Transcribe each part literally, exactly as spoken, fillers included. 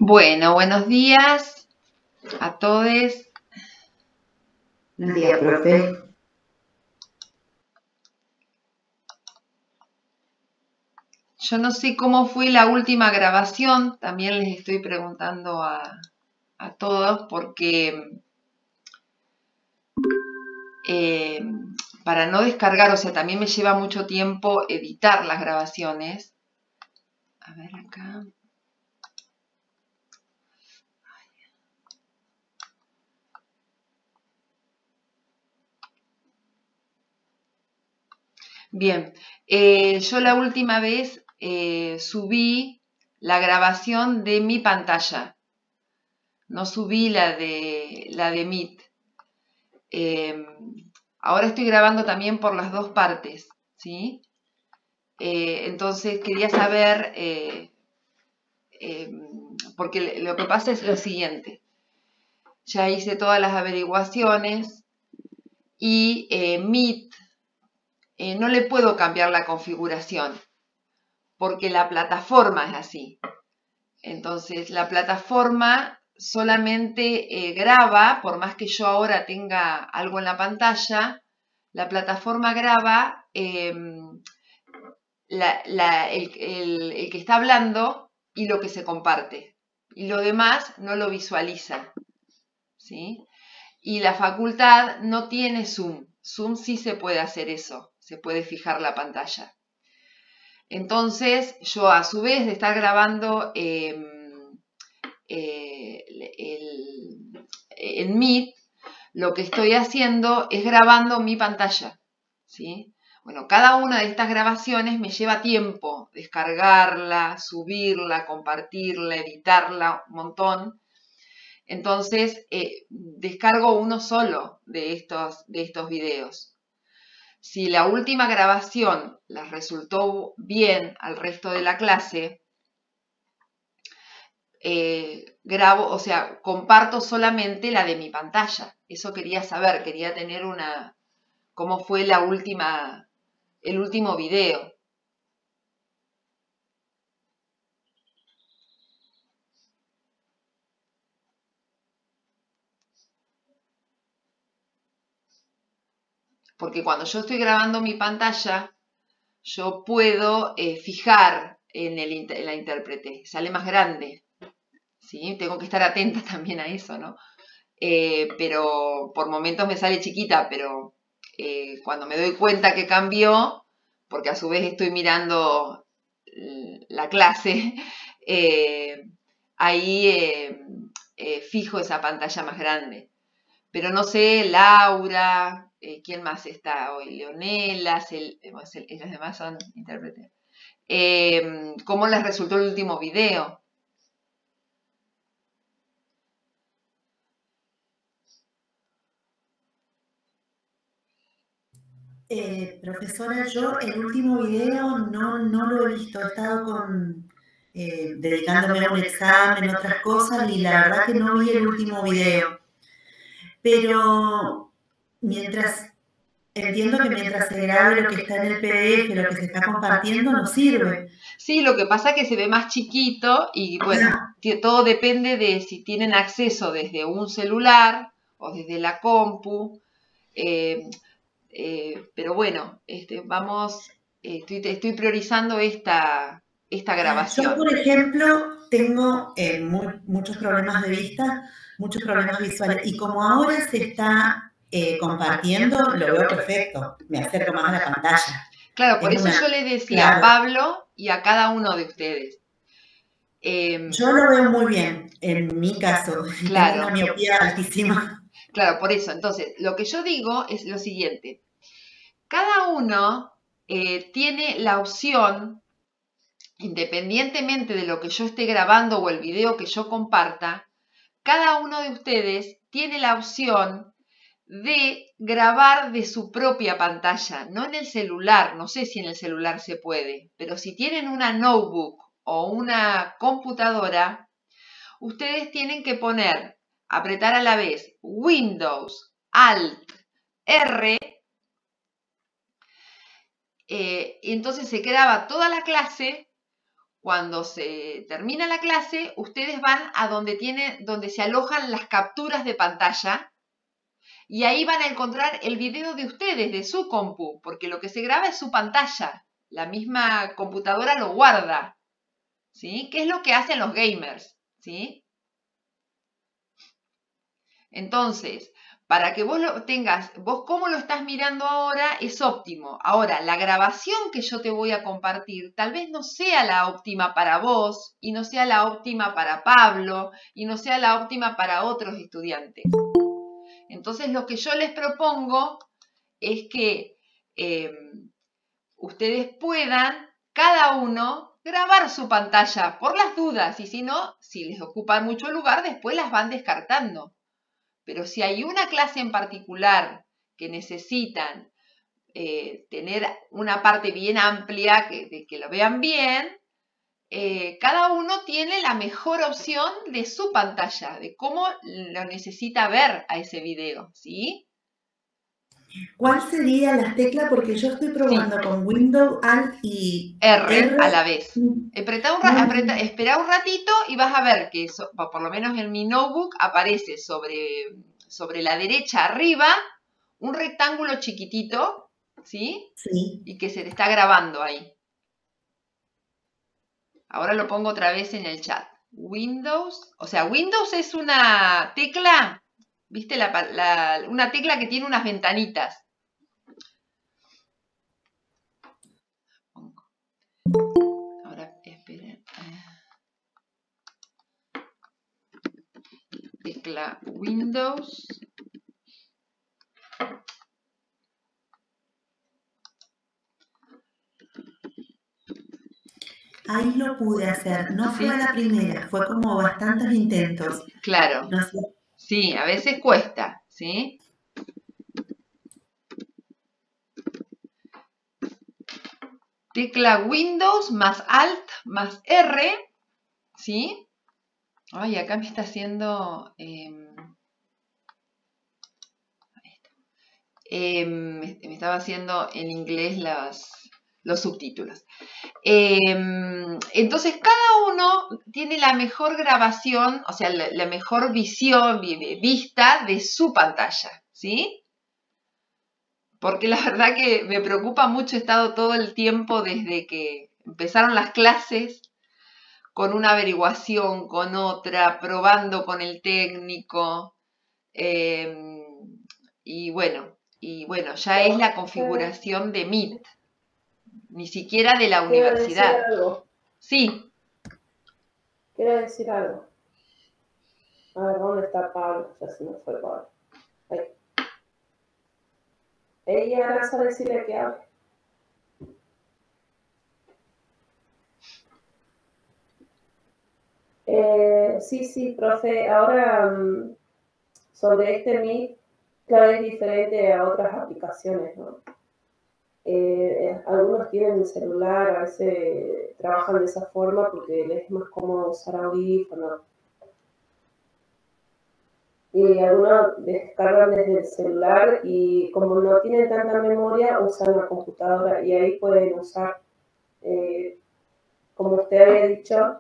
Bueno, buenos días a todos. Buenos días, profe. Yo no sé cómo fue la última grabación, también les estoy preguntando a, a todos porque eh, para no descargar, o sea, también me lleva mucho tiempo editar las grabaciones. A ver acá. Bien, eh, yo la última vez eh, subí la grabación de mi pantalla, no subí la de, la de Meet. Eh, ahora estoy grabando también por las dos partes, ¿sí? Eh, entonces quería saber, eh, eh, porque lo que pasa es lo siguiente. Ya hice todas las averiguaciones y eh, Meet eh, no le puedo cambiar la configuración porque la plataforma es así. Entonces la plataforma solamente eh, graba, por más que yo ahora tenga algo en la pantalla, la plataforma graba eh, la, la, el, el, el que está hablando y lo que se comparte. Y lo demás no lo visualiza, ¿sí? Y la facultad no tiene Zoom. Zoom sí se puede hacer eso, se puede fijar la pantalla. Entonces, yo a su vez de estar grabando eh, eh, el, el Meet, lo que estoy haciendo es grabando mi pantalla, ¿sí? Bueno, cada una de estas grabaciones me lleva tiempo, descargarla, subirla, compartirla, editarla, un montón. Entonces, eh, descargo uno solo de estos, de estos videos. Si la última grabación les resultó bien al resto de la clase, eh, grabo, o sea, comparto solamente la de mi pantalla. Eso quería saber, quería tener una, cómo fue la última, el último video. Porque cuando yo estoy grabando mi pantalla, yo puedo eh, fijar en, el, en la intérprete, sale más grande, ¿sí? Tengo que estar atenta también a eso, ¿no? Eh, pero por momentos me sale chiquita, pero eh, cuando me doy cuenta que cambió, porque a su vez estoy mirando la clase, eh, ahí eh, eh, fijo esa pantalla más grande. Pero no sé, Laura, eh, ¿quién más está hoy? Leonela, el, el, los demás son intérpretes. Eh, ¿Cómo les resultó el último video? Eh, profesora, yo el último video no, no lo he visto, he estado con, eh, dedicándome a un examen, otras cosas, y la verdad que no vi el último video. Pero mientras, entiendo que mientras se grabe lo que está en el P D F, lo que se está compartiendo, no sirve. Sí, lo que pasa es que se ve más chiquito y bueno, todo depende de si tienen acceso desde un celular o desde la compu. Eh, eh, pero bueno, este, vamos, eh, estoy, estoy priorizando esta, esta grabación. Yo, por ejemplo, tengo eh, muy, muchos problemas de vista, muchos problemas visuales, y como ahora se está eh, compartiendo, lo veo perfecto, me acerco más a la pantalla. Claro, por eso una, yo le decía claro. a Pablo y a cada uno de ustedes. Eh, yo lo veo muy bien, en mi caso, claro. tengo una miopía altísima. Claro, por eso. Entonces, lo que yo digo es lo siguiente. Cada uno eh, tiene la opción, independientemente de lo que yo esté grabando o el video que yo comparta, cada uno de ustedes tiene la opción de grabar de su propia pantalla, no en el celular, no sé si en el celular se puede, pero si tienen una notebook o una computadora, ustedes tienen que poner, apretar a la vez Windows, Alt, R, eh, y entonces se graba toda la clase cuando se termina la clase, ustedes van a donde, tiene, donde se alojan las capturas de pantalla y ahí van a encontrar el video de ustedes, de su compu, porque lo que se graba es su pantalla. La misma computadora lo guarda, ¿sí? ¿Qué es lo que hacen los gamers? ¿Sí? Entonces, para que vos lo tengas, vos cómo lo estás mirando ahora es óptimo. Ahora, la grabación que yo te voy a compartir tal vez no sea la óptima para vos y no sea la óptima para Pablo y no sea la óptima para otros estudiantes. Entonces, lo que yo les propongo es que eh, ustedes puedan, cada uno, grabar su pantalla por las dudas y si no, si les ocupa mucho lugar, después las van descartando. Pero si hay una clase en particular que necesitan eh, tener una parte bien amplia, que, de que lo vean bien, eh, cada uno tiene la mejor opción de su pantalla, de cómo lo necesita ver a ese video, ¿sí? ¿Cuál sería la tecla? Porque yo estoy probando sí. con Windows, Alt y R, R a la vez. Apretá un, apretá, espera un ratito y vas a ver que, eso, por lo menos en mi notebook, aparece sobre, sobre la derecha arriba un rectángulo chiquitito, ¿sí? Sí. Y que se te está grabando ahí. Ahora lo pongo otra vez en el chat. Windows, o sea, Windows es una tecla, ¿viste? La, la, una tecla que tiene unas ventanitas. Ahora, esperen. Tecla Windows. Ahí lo pude hacer, no fue a la primera, fue como bastantes intentos. Claro, no sé. Sí, a veces cuesta, ¿sí? Tecla Windows más Alt más R, ¿sí? Ay, acá me está haciendo... Eh, eh, me, me estaba haciendo en inglés las, los subtítulos. Eh, entonces, cada uno tiene la mejor grabación, o sea, la, la mejor visión, vista de su pantalla, ¿sí? Porque la verdad que me preocupa mucho, he estado todo el tiempo desde que empezaron las clases con una averiguación, con otra, probando con el técnico, eh, y bueno, y bueno, ya es la configuración de Meet. Ni siquiera de la Quiero universidad. Decir algo. Sí. Quiero decir algo. A ver, ¿dónde está Pablo? Ya se me fue Pablo. Ahí. Ella ahora a decirle que hable. Eh, sí, sí, profe. Ahora, um, sobre este Meet, claro, es diferente a otras aplicaciones, ¿no? Eh, algunos tienen el celular, a veces trabajan de esa forma porque les es más cómodo usar audífonos. Y algunos descargan desde el celular y como no tienen tanta memoria, usan la computadora y ahí pueden usar, eh, como usted había dicho,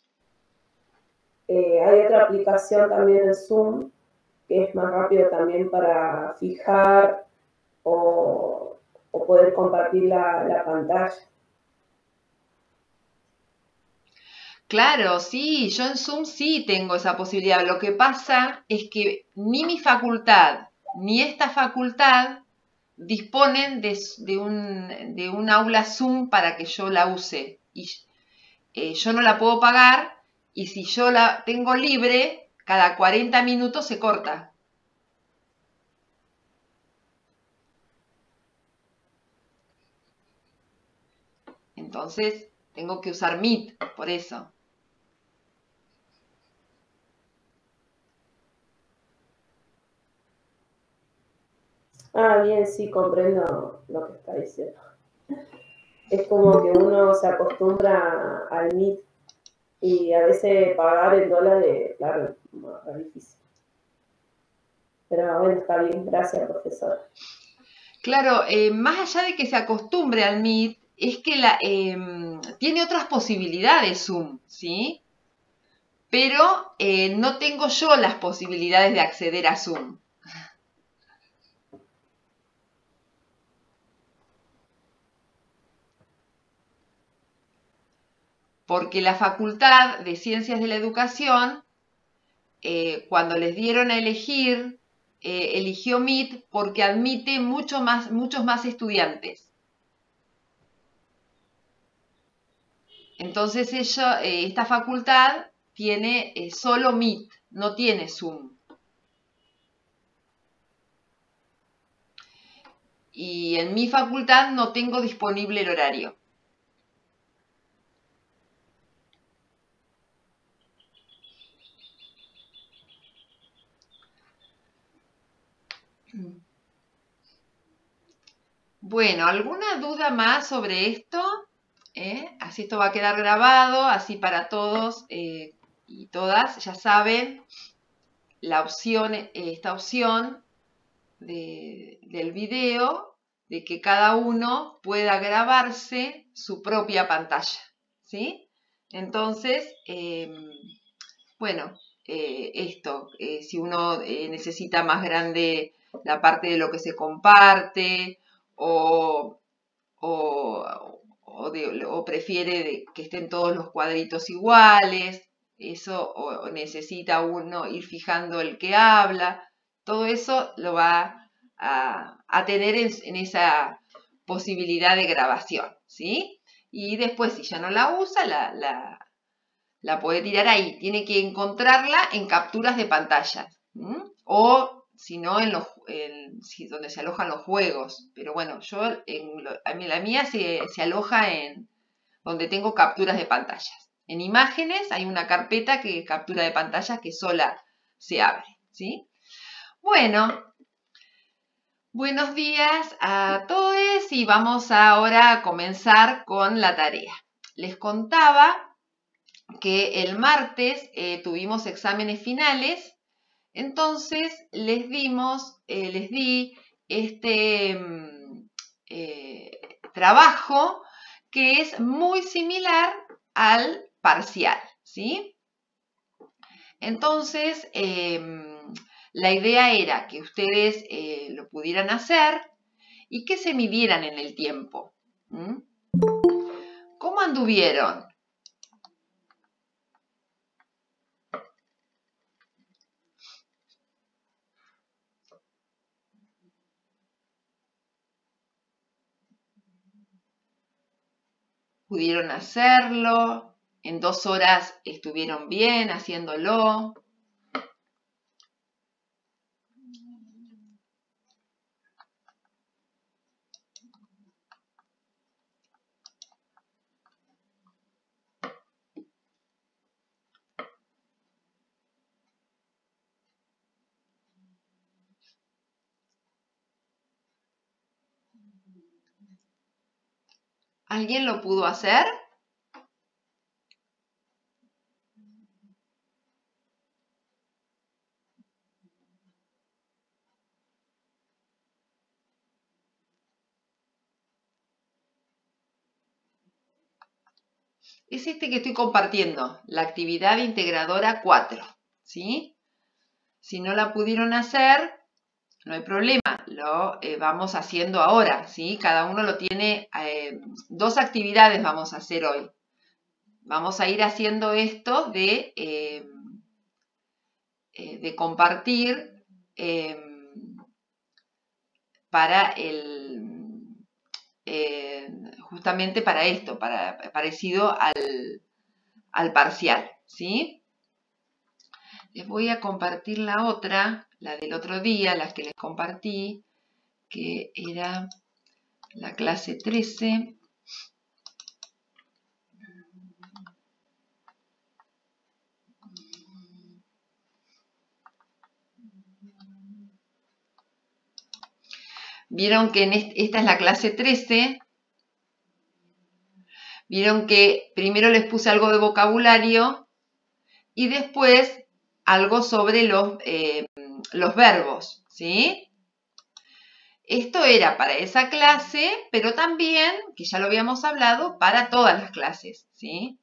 eh, hay otra aplicación también en Zoom que es más rápido también para fijar o o poder compartir la, la pantalla. Claro, sí, yo en Zoom sí tengo esa posibilidad. Lo que pasa es que ni mi facultad ni esta facultad disponen de, de, un, de un aula Zoom para que yo la use. Y eh, yo no la puedo pagar y si yo la tengo libre, cada cuarenta minutos se corta. Entonces, tengo que usar Meet, por eso. Ah, bien, sí, comprendo lo que está diciendo. Es como que uno se acostumbra al Meet y a veces pagar el dólar es, claro, más difícil. Pero bueno, está bien, gracias, profesora. Claro, eh, más allá de que se acostumbre al Meet, es que la, eh, tiene otras posibilidades Zoom, ¿sí? Pero eh, no tengo yo las posibilidades de acceder a Zoom. Porque la Facultad de Ciencias de la Educación, eh, cuando les dieron a elegir, eh, eligió Meet porque admite mucho más, muchos más estudiantes. Entonces ella, eh, esta facultad tiene eh, solo Meet, no tiene Zoom. Y en mi facultad no tengo disponible el horario. Bueno, ¿alguna duda más sobre esto? ¿Eh? Así esto va a quedar grabado, así para todos eh, y todas ya saben la opción, eh, esta opción de, del video, de que cada uno pueda grabarse su propia pantalla, ¿sí? Entonces, eh, bueno, eh, esto, eh, si uno eh, necesita más grande la parte de lo que se comparte o, o, o, de, o prefiere de que estén todos los cuadritos iguales, eso, o, o necesita uno ir fijando el que habla, todo eso lo va a, a tener en, en esa posibilidad de grabación, ¿sí? Y después, si ya no la usa, la, la, la puede tirar ahí. Tiene que encontrarla en capturas de pantallas, ¿m? O si no, en los, en, si, donde se alojan los juegos. Pero bueno, yo en lo, a mí, la mía se, se aloja en donde tengo capturas de pantallas. En imágenes hay una carpeta que captura de pantallas que sola se abre, ¿sí? Bueno, buenos días a todos y vamos ahora a comenzar con la tarea. Les contaba que el martes eh, tuvimos exámenes finales, entonces les dimos, eh, les di este eh, trabajo que es muy similar al parcial, ¿sí? Entonces, eh, la idea era que ustedes eh, lo pudieran hacer y que se midieran en el tiempo. ¿Mm? ¿Cómo anduvieron? ¿Pudieron hacerlo? ¿En dos horas estuvieron bien haciéndolo? ¿Alguien lo pudo hacer? Es este que estoy compartiendo, la actividad integradora cuatro, ¿sí? Si no la pudieron hacer, no hay problema, lo eh, vamos haciendo ahora, ¿sí? Cada uno lo tiene, eh, dos actividades vamos a hacer hoy. Vamos a ir haciendo esto de, eh, eh, de compartir eh, para el, eh, justamente para esto, para, parecido al, al parcial, ¿sí? Les voy a compartir la otra, la del otro día, la que les compartí, que era la clase trece. Vieron que en este, esta es la clase trece. Vieron que primero les puse algo de vocabulario y después algo sobre los, eh, los verbos, ¿sí? Esto era para esa clase, pero también, que ya lo habíamos hablado, para todas las clases, ¿sí?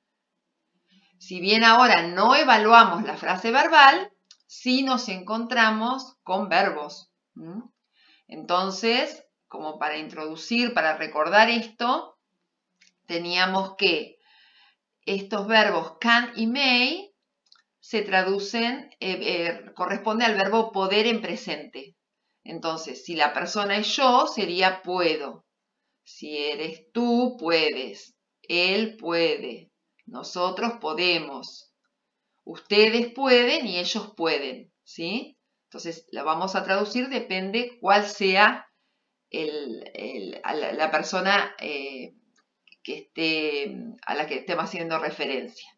Si bien ahora no evaluamos la frase verbal, sí nos encontramos con verbos. ¿Mm? Entonces, como para introducir, para recordar esto, teníamos que estos verbos can y may se traducen, eh, eh, corresponde al verbo poder en presente. Entonces, si la persona es yo, sería puedo. Si eres tú, puedes. Él puede. Nosotros podemos. Ustedes pueden y ellos pueden, ¿sí? Entonces, la vamos a traducir, depende cuál sea el, el, la, la persona eh, que esté, a la que estemos haciendo referencia.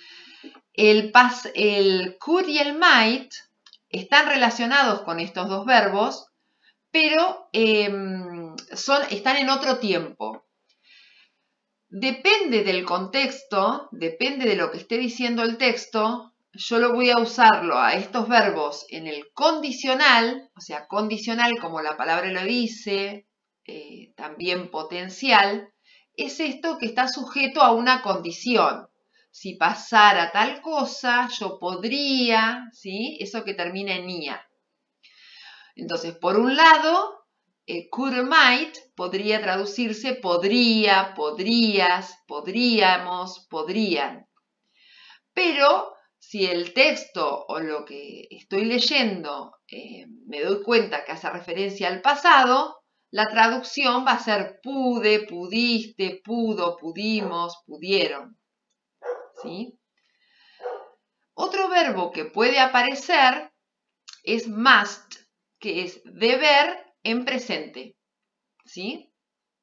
El, pas, el could y el might están relacionados con estos dos verbos, pero eh, son, están en otro tiempo. Depende del contexto, depende de lo que esté diciendo el texto, yo lo voy a usarlo a estos verbos en el condicional, o sea, condicional como la palabra lo dice, eh, también potencial, es esto que está sujeto a una condición. Si pasara tal cosa, yo podría, ¿sí? Eso que termina en ia. Entonces, por un lado, eh, could or might podría traducirse podría, podrías, podríamos, podrían. Pero si el texto o lo que estoy leyendo eh, me doy cuenta que hace referencia al pasado, la traducción va a ser pude, pudiste, pudo, pudimos, pudieron. ¿Sí? Otro verbo que puede aparecer es must, que es deber en presente. ¿Sí?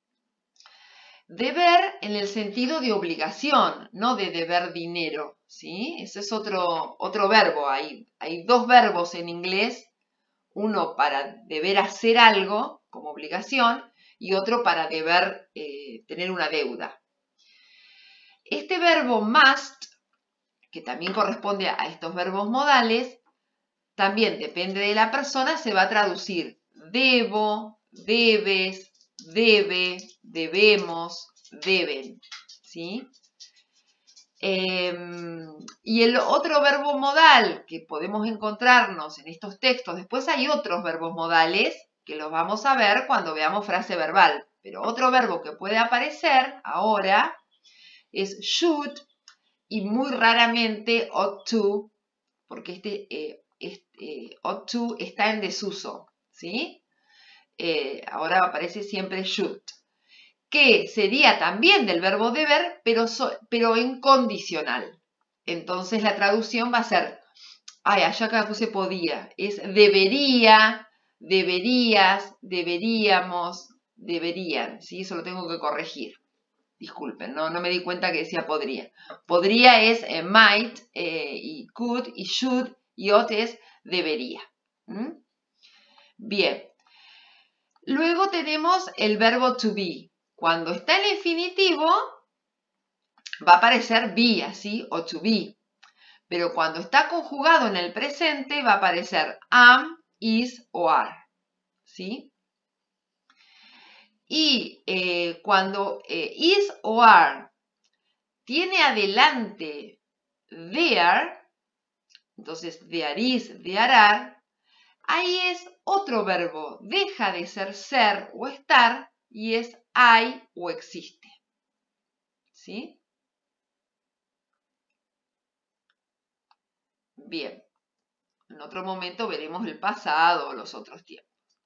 Deber en el sentido de obligación, no de deber dinero, ¿sí? Ese es otro, otro verbo. Hay, hay dos verbos en inglés, uno para deber hacer algo como obligación y otro para deber eh, tener una deuda. Este verbo must, que también corresponde a estos verbos modales, también depende de la persona, se va a traducir debo, debes, debe, debemos, deben, ¿sí? Eh, y el otro verbo modal que podemos encontrarnos en estos textos, después hay otros verbos modales que los vamos a ver cuando veamos frase verbal, pero otro verbo que puede aparecer ahora es should y muy raramente ought to, porque este, eh, este ought to está en desuso, ¿sí? Eh, ahora aparece siempre should, que sería también del verbo deber, pero, so, pero en condicional. Entonces la traducción va a ser, ay, allá acá puse podía, es debería, deberías, deberíamos, deberían, ¿sí? Eso lo tengo que corregir. Disculpen, no, no me di cuenta que decía podría. Podría es eh, might eh, y could y should y ought es debería. ¿Mm? Bien. Luego tenemos el verbo to be. Cuando está en infinitivo va a aparecer be, así, o to be. Pero cuando está conjugado en el presente va a aparecer am, is o are. ¿Sí? Y eh, cuando eh, is o are tiene adelante there, entonces there is, there are, ahí es otro verbo, deja de ser ser o estar y es hay o existe. ¿Sí? Bien, en otro momento veremos el pasado o los otros tiempos.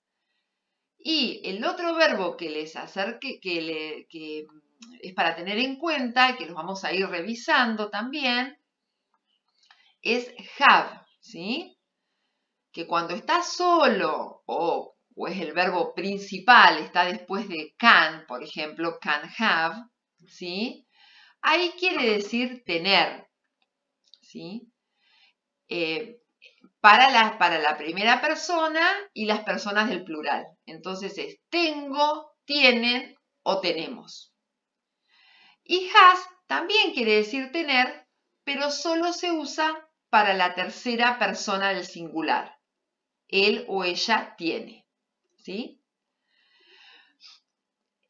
Y el otro verbo que les acerque, que, le, que es para tener en cuenta, que los vamos a ir revisando también, es have, ¿sí? Que cuando está solo o, o es el verbo principal, está después de can, por ejemplo, can have, ¿sí? Ahí quiere decir tener, ¿sí? Eh, para la, para la primera persona y las personas del plural. Entonces es tengo, tienen o tenemos. Y has también quiere decir tener, pero solo se usa para la tercera persona del singular. Él o ella tiene. ¿Sí?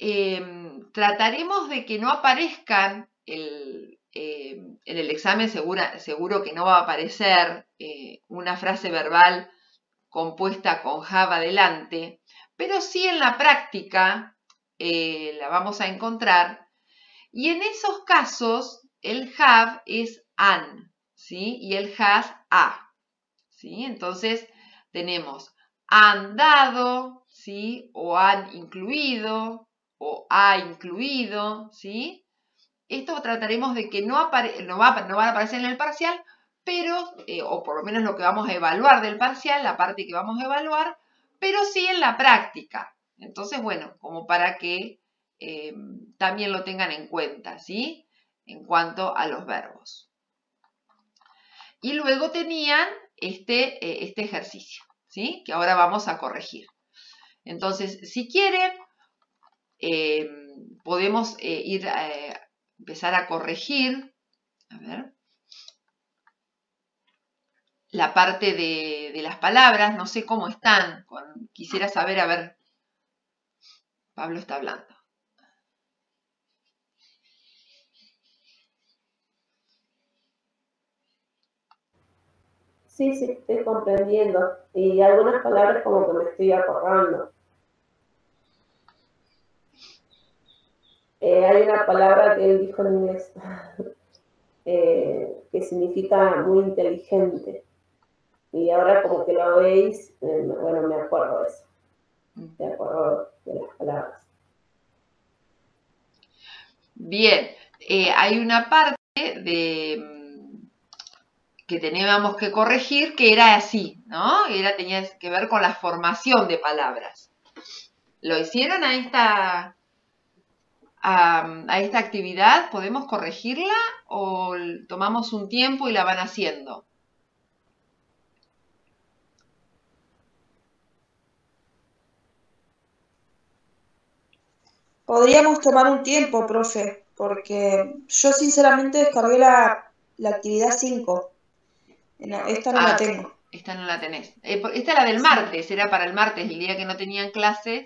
eh, trataremos de que no aparezcan, el, eh, en el examen segura, seguro que no va a aparecer eh, una frase verbal compuesta con have adelante, pero sí en la práctica eh, la vamos a encontrar, y en esos casos el have es an, ¿sí? Y el has a, ¿sí? Entonces tenemos han dado, ¿sí? O han incluido, o ha incluido, ¿sí? Esto trataremos de que no, apare no, va, no van a aparecer en el parcial, pero, eh, o por lo menos lo que vamos a evaluar del parcial, la parte que vamos a evaluar, pero sí en la práctica. Entonces, bueno, como para que eh, también lo tengan en cuenta, ¿sí? En cuanto a los verbos. Y luego tenían este, eh, este ejercicio, ¿sí? Que ahora vamos a corregir. Entonces, si quieren, eh, podemos eh, ir a eh, empezar a corregir, a ver, la parte de, de las palabras. No sé cómo están, con, quisiera saber, a ver, Pablo está hablando. Sí, sí, estoy comprendiendo. Y algunas palabras como que me estoy acordando. Eh, hay una palabra que él dijo en inglés eh, que significa muy inteligente. Y ahora como que lo veis, eh, bueno, me acuerdo de eso. Me acuerdo de las palabras. Bien, eh, hay una parte de que teníamos que corregir que era así, ¿no? Era, tenía que ver con la formación de palabras. ¿Lo hicieron a esta, a, a esta actividad? ¿Podemos corregirla o tomamos un tiempo y la van haciendo? Podríamos tomar un tiempo, profe, porque yo sinceramente descargué la, la actividad cinco. No, esta no ah, la tengo. Esta no la tenés. Eh, esta es la del martes, era para el martes, el día que no tenían clases.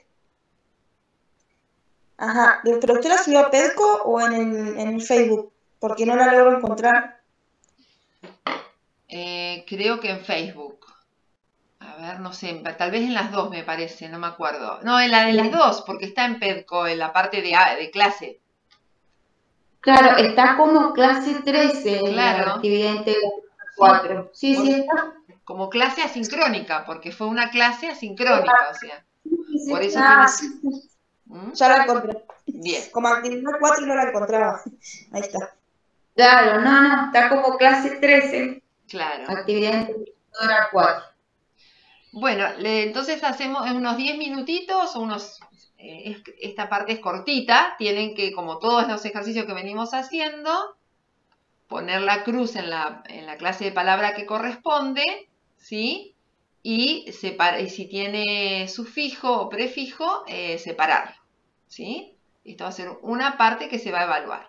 Ajá, ¿pero usted la subió a Pedco o en el, en el Facebook? Porque no la logro encontrar. Eh, creo que en Facebook. A ver, no sé, tal vez en las dos me parece, no me acuerdo. No, en la de las dos, porque está en Pedco, en la parte de, de clase. Claro, está como clase trece en Claro. la actividad integral cuatro. Sí, Por- sí está. Como clase asincrónica, porque fue una clase asincrónica, o sea. Por eso Ah, tiene- sí, sí. ¿Mm? Ya la encontré. Bien. Como actividad cuatro no la encontraba. Ahí está. Claro, no, no, está como clase trece, Claro. actividad integral cuatro. Bueno, le- entonces hacemos en unos diez minutitos, unos, eh, es- esta parte es cortita, tienen que, como todos los ejercicios que venimos haciendo, poner la cruz en la, en la clase de palabra que corresponde, ¿sí? Y, separa, y si tiene sufijo o prefijo, eh, separarlo, ¿sí? Esto va a ser una parte que se va a evaluar.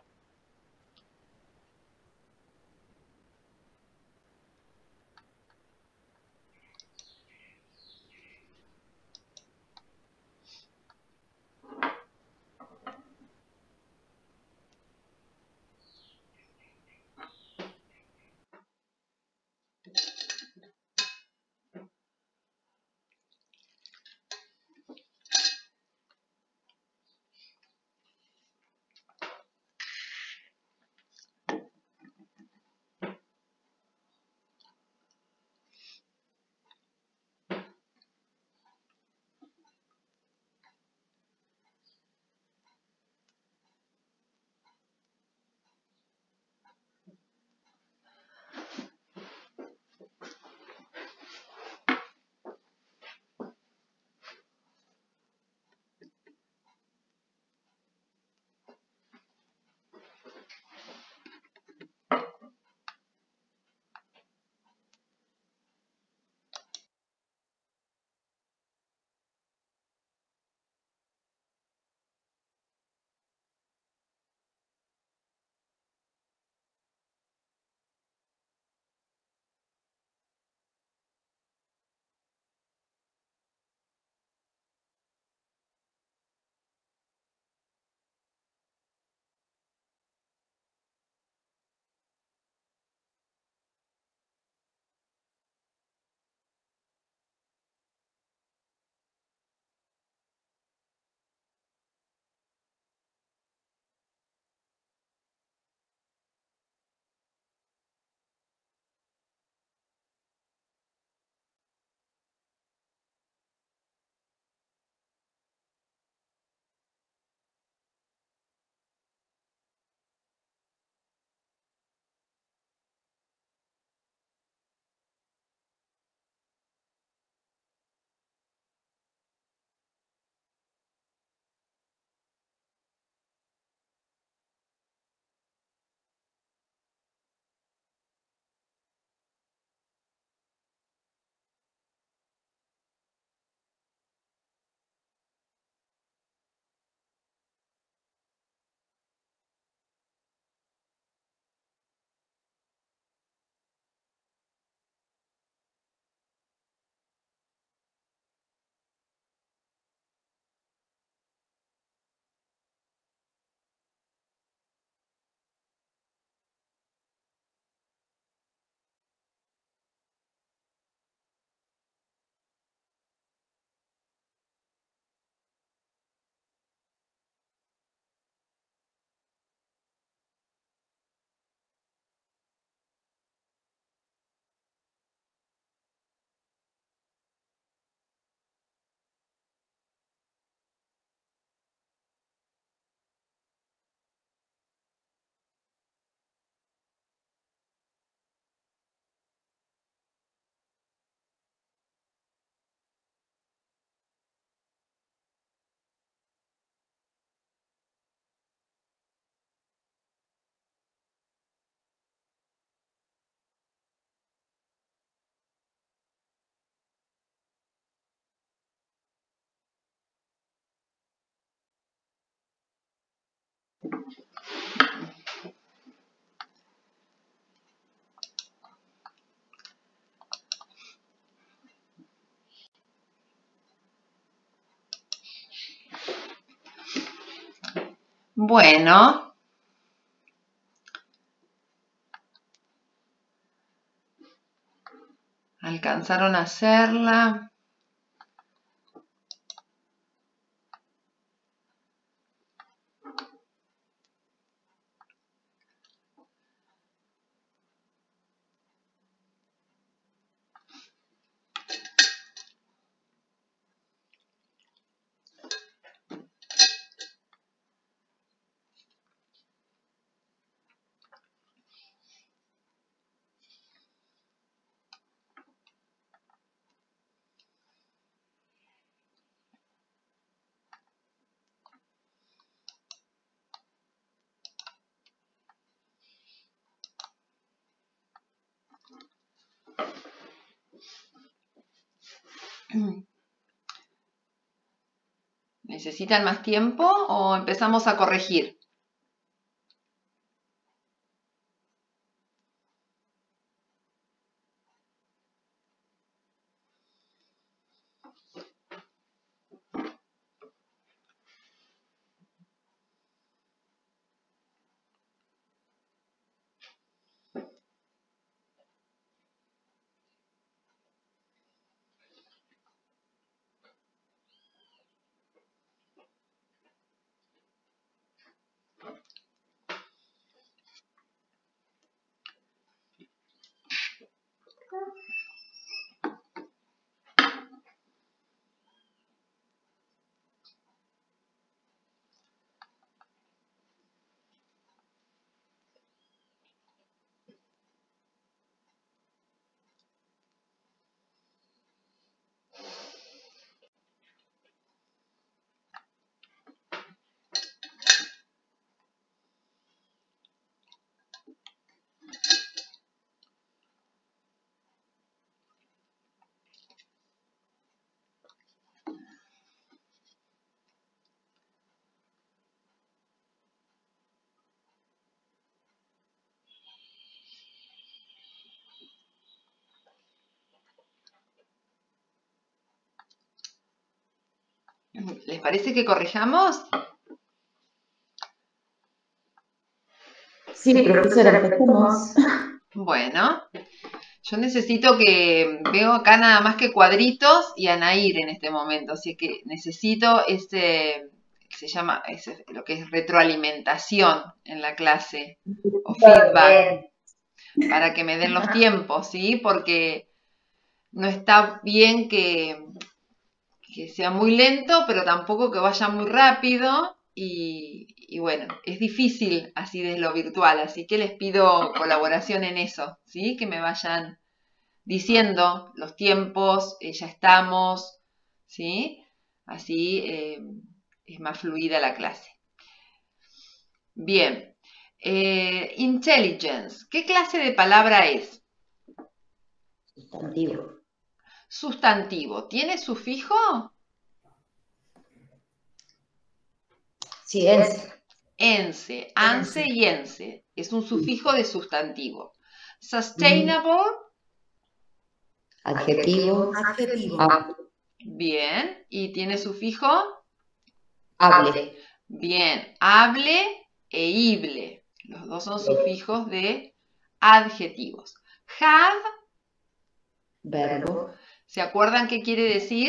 Bueno. Alcanzaron a hacerla. ¿Necesitan más tiempo o empezamos a corregir? ¿Les parece que corrijamos? Sí, profesora, empecemos. Bueno, yo necesito que, veo acá nada más que cuadritos y a Nair en este momento, así que necesito ese, se llama, ese, lo que es retroalimentación en la clase, o feedback, para que me den los tiempos, ¿sí? Porque no está bien que, que sea muy lento, pero tampoco que vaya muy rápido. Y, y bueno, es difícil así desde lo virtual, así que les pido colaboración en eso, ¿sí? Que me vayan diciendo los tiempos, eh, ya estamos, ¿sí? Así eh, es más fluida la clase. Bien, eh, intelligence, ¿qué clase de palabra es? Sustantivo. Sustantivo, ¿tiene sufijo? Sí, es. Ense, anse y ense. Es un sufijo de sustantivo. Sustainable. Adjetivo. Adjetivo. Hab- Bien. ¿Y tiene sufijo? Hable. Bien. Hable e ible. Los dos son sufijos de adjetivos. Have. Verbo. ¿Se acuerdan qué quiere decir?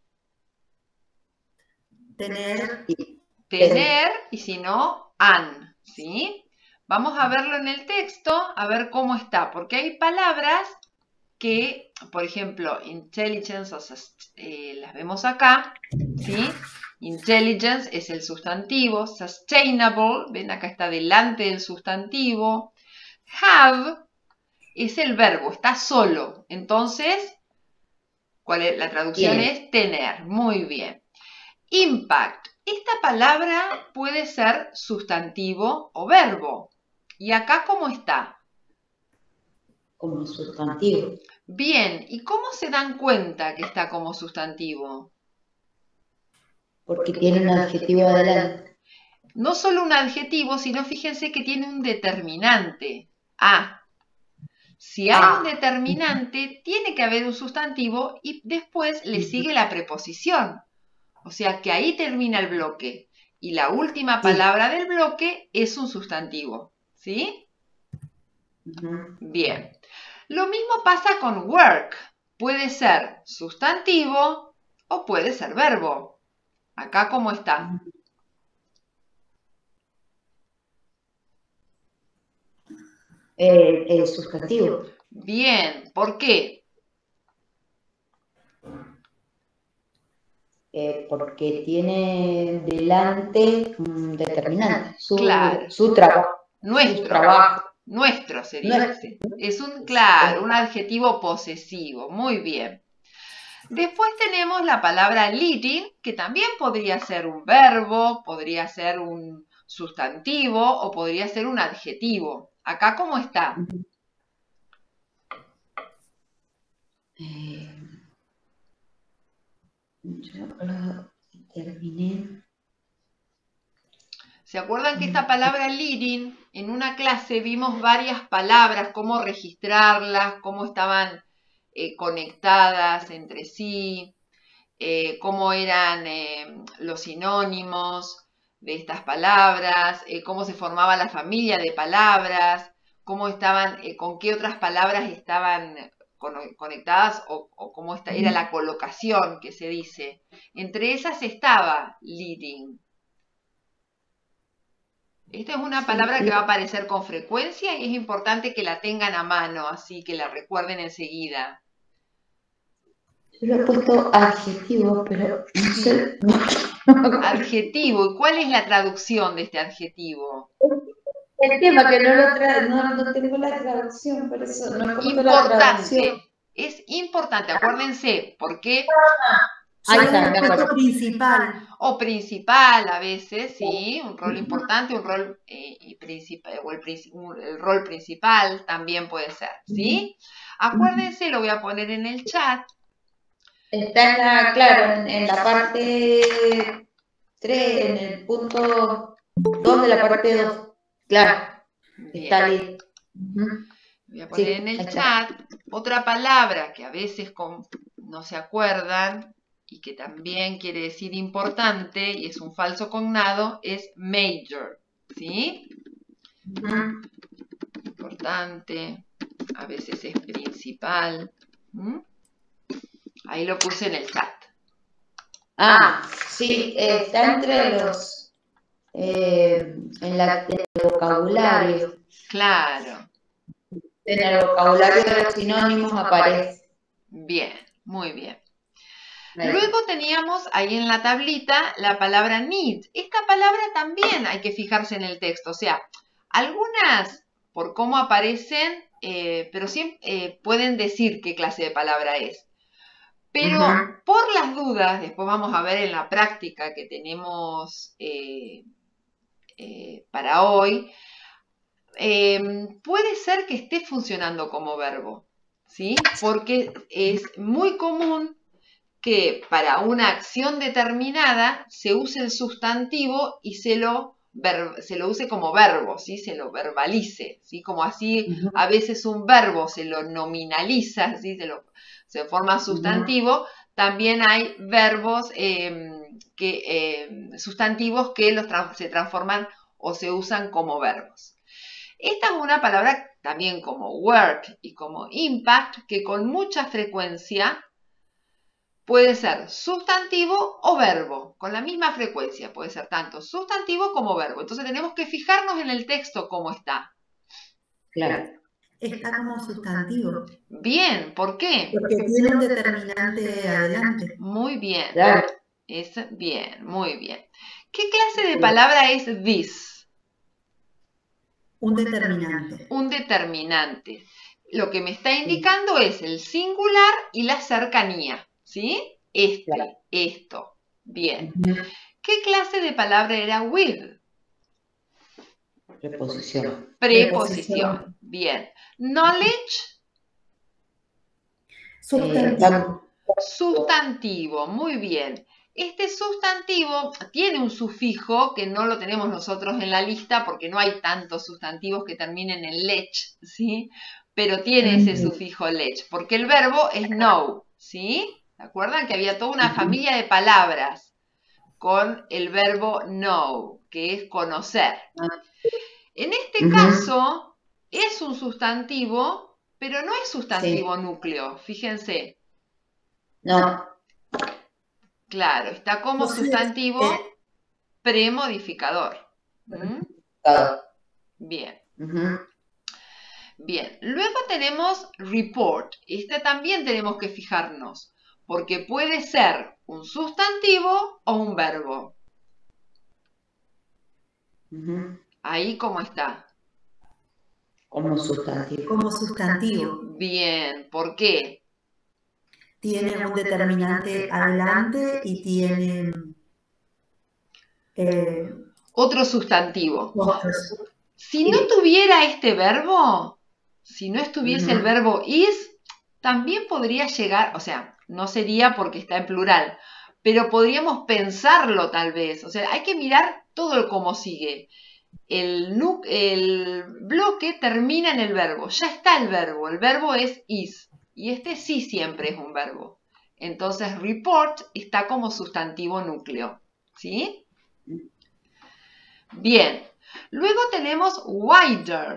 Tener. Tener, y si no, an, ¿sí? Vamos a verlo en el texto, a ver cómo está, porque hay palabras que, por ejemplo, intelligence, o sea, eh, las vemos acá, ¿sí? Intelligence es el sustantivo, sustainable, ven acá está delante del sustantivo, have es el verbo, está solo, entonces, ¿cuál es? La traducción Bien. es tener, muy bien. Impact. Esta palabra puede ser sustantivo o verbo. ¿Y acá cómo está? Como sustantivo. Bien, ¿y cómo se dan cuenta que está como sustantivo? Porque tiene un adjetivo adelante. No solo un adjetivo, sino fíjense que tiene un determinante. A. Si hay un determinante, tiene que haber un sustantivo y después le sigue la preposición. O sea que ahí termina el bloque. y la última palabra del bloque es un sustantivo, ¿sí? Ujú. Bien. Lo mismo pasa con work. Puede ser sustantivo o puede ser verbo. Acá, ¿cómo está? Eh, el sustantivo. Bien. ¿Por qué? Eh, porque tiene delante un determinante, su, Claro. su trabajo. Nuestro. Su trabajo. Nuestro sería. Nuestro. Sí. Es un, claro, un adjetivo posesivo. Muy bien. Después tenemos la palabra leading, que también podría ser un verbo, podría ser un sustantivo o podría ser un adjetivo. Acá, ¿cómo está? Eh, yo lo terminé. ¿Se acuerdan que esta palabra leading, en una clase vimos varias palabras, cómo registrarlas, cómo estaban eh, conectadas entre sí, eh, cómo eran eh, los sinónimos de estas palabras, eh, cómo se formaba la familia de palabras, cómo estaban, eh, con qué otras palabras estaban conectadas o, o cómo esta, era la colocación que se dice. Entre esas estaba leading. Esta es una palabra que va a aparecer con frecuencia y es importante que la tengan a mano, así que la recuerden enseguida. Yo le he puesto adjetivo, pero no sé. Adjetivo. ¿Y cuál es la traducción de este adjetivo? El tema que no lo tra no, no tengo la traducción, por eso no encuentro la traducción. Importante. Es importante, acuérdense, porque Ahí está, me acuerdo. Principal. O principal a veces, sí, un rol importante, un rol eh, principal, o el, el rol principal también puede ser, ¿sí? Acuérdense, lo voy a poner en el chat. Está en la, claro, en, en la parte tres, en el punto dos de la parte dos. Claro, Bien. está ahí. Voy a poner sí, en el chat otra palabra que a veces con, no se acuerdan y que también quiere decir importante y es un falso cognado, es major, ¿sí? Uh-huh. Importante, a veces es principal. ¿Mm? Ahí lo puse en el chat. Ah, sí, está entre los, eh, en, la, en el vocabulario. Claro. En el vocabulario de los sinónimos aparece. Bien, muy bien. Luego teníamos ahí en la tablita la palabra need. Esta palabra también hay que fijarse en el texto. O sea, algunas, por cómo aparecen, eh, pero siempre eh, pueden decir qué clase de palabra es. Pero uh-huh. por las dudas, después vamos a ver en la práctica que tenemos eh, eh, para hoy, eh, puede ser que esté funcionando como verbo, ¿sí? Porque es muy común que para una acción determinada se use el sustantivo y se lo, ver, se lo use como verbo, ¿sí? Se lo verbalice, ¿sí? Como así uh-huh. a veces un verbo se lo nominaliza, ¿sí? Se lo se forma sustantivo, uh-huh. También hay verbos, eh, que, eh, sustantivos que los tra- se transforman o se usan como verbos. Esta es una palabra también como work y como impact que con mucha frecuencia puede ser sustantivo o verbo, con la misma frecuencia, puede ser tanto sustantivo como verbo. Entonces tenemos que fijarnos en el texto cómo está. Claro. Está como sustantivo. Bien, ¿por qué? Porque tiene un determinante adelante. Muy bien. Claro. Es bien, muy bien. ¿Qué clase de palabra es this? Un determinante. Un determinante. Lo que me está indicando es el singular y la cercanía, ¿sí? Este, claro. Esto. Bien. Uh-huh. ¿Qué clase de palabra era with? Preposición. Preposición. Bien. Knowledge. Sustantivo. Sustantivo. Muy bien. Este sustantivo tiene un sufijo que no lo tenemos nosotros en la lista porque no hay tantos sustantivos que terminen en lech, ¿sí? Pero tiene ese sufijo lech, porque el verbo es know, ¿sí? ¿Se acuerdan que había toda una familia de palabras con el verbo know, que es conocer. En este Ujú. caso, es un sustantivo, pero no es sustantivo Sí. núcleo, fíjense. No. Claro, está como Entonces, sustantivo eh, premodificador. ¿Mm? Claro. Bien, Ujú. bien. Luego tenemos report. Este también tenemos que fijarnos, porque puede ser un sustantivo o un verbo. Ujú. Ahí cómo está. Como sustantivo. como sustantivo, Bien, ¿por qué? tiene un determinante adelante y tiene eh, Otro sustantivo. otros. Si no tuviera este verbo, si no estuviese el Ujú. verbo is, también podría llegar, o sea, no sería porque está en plural, pero podríamos pensarlo tal vez. O sea, hay que mirar todo el cómo sigue. El, nu- el bloque termina en el verbo, ya está el verbo, el verbo es is, y este sí siempre es un verbo. Entonces, report está como sustantivo núcleo, ¿sí? Bien, luego tenemos wider.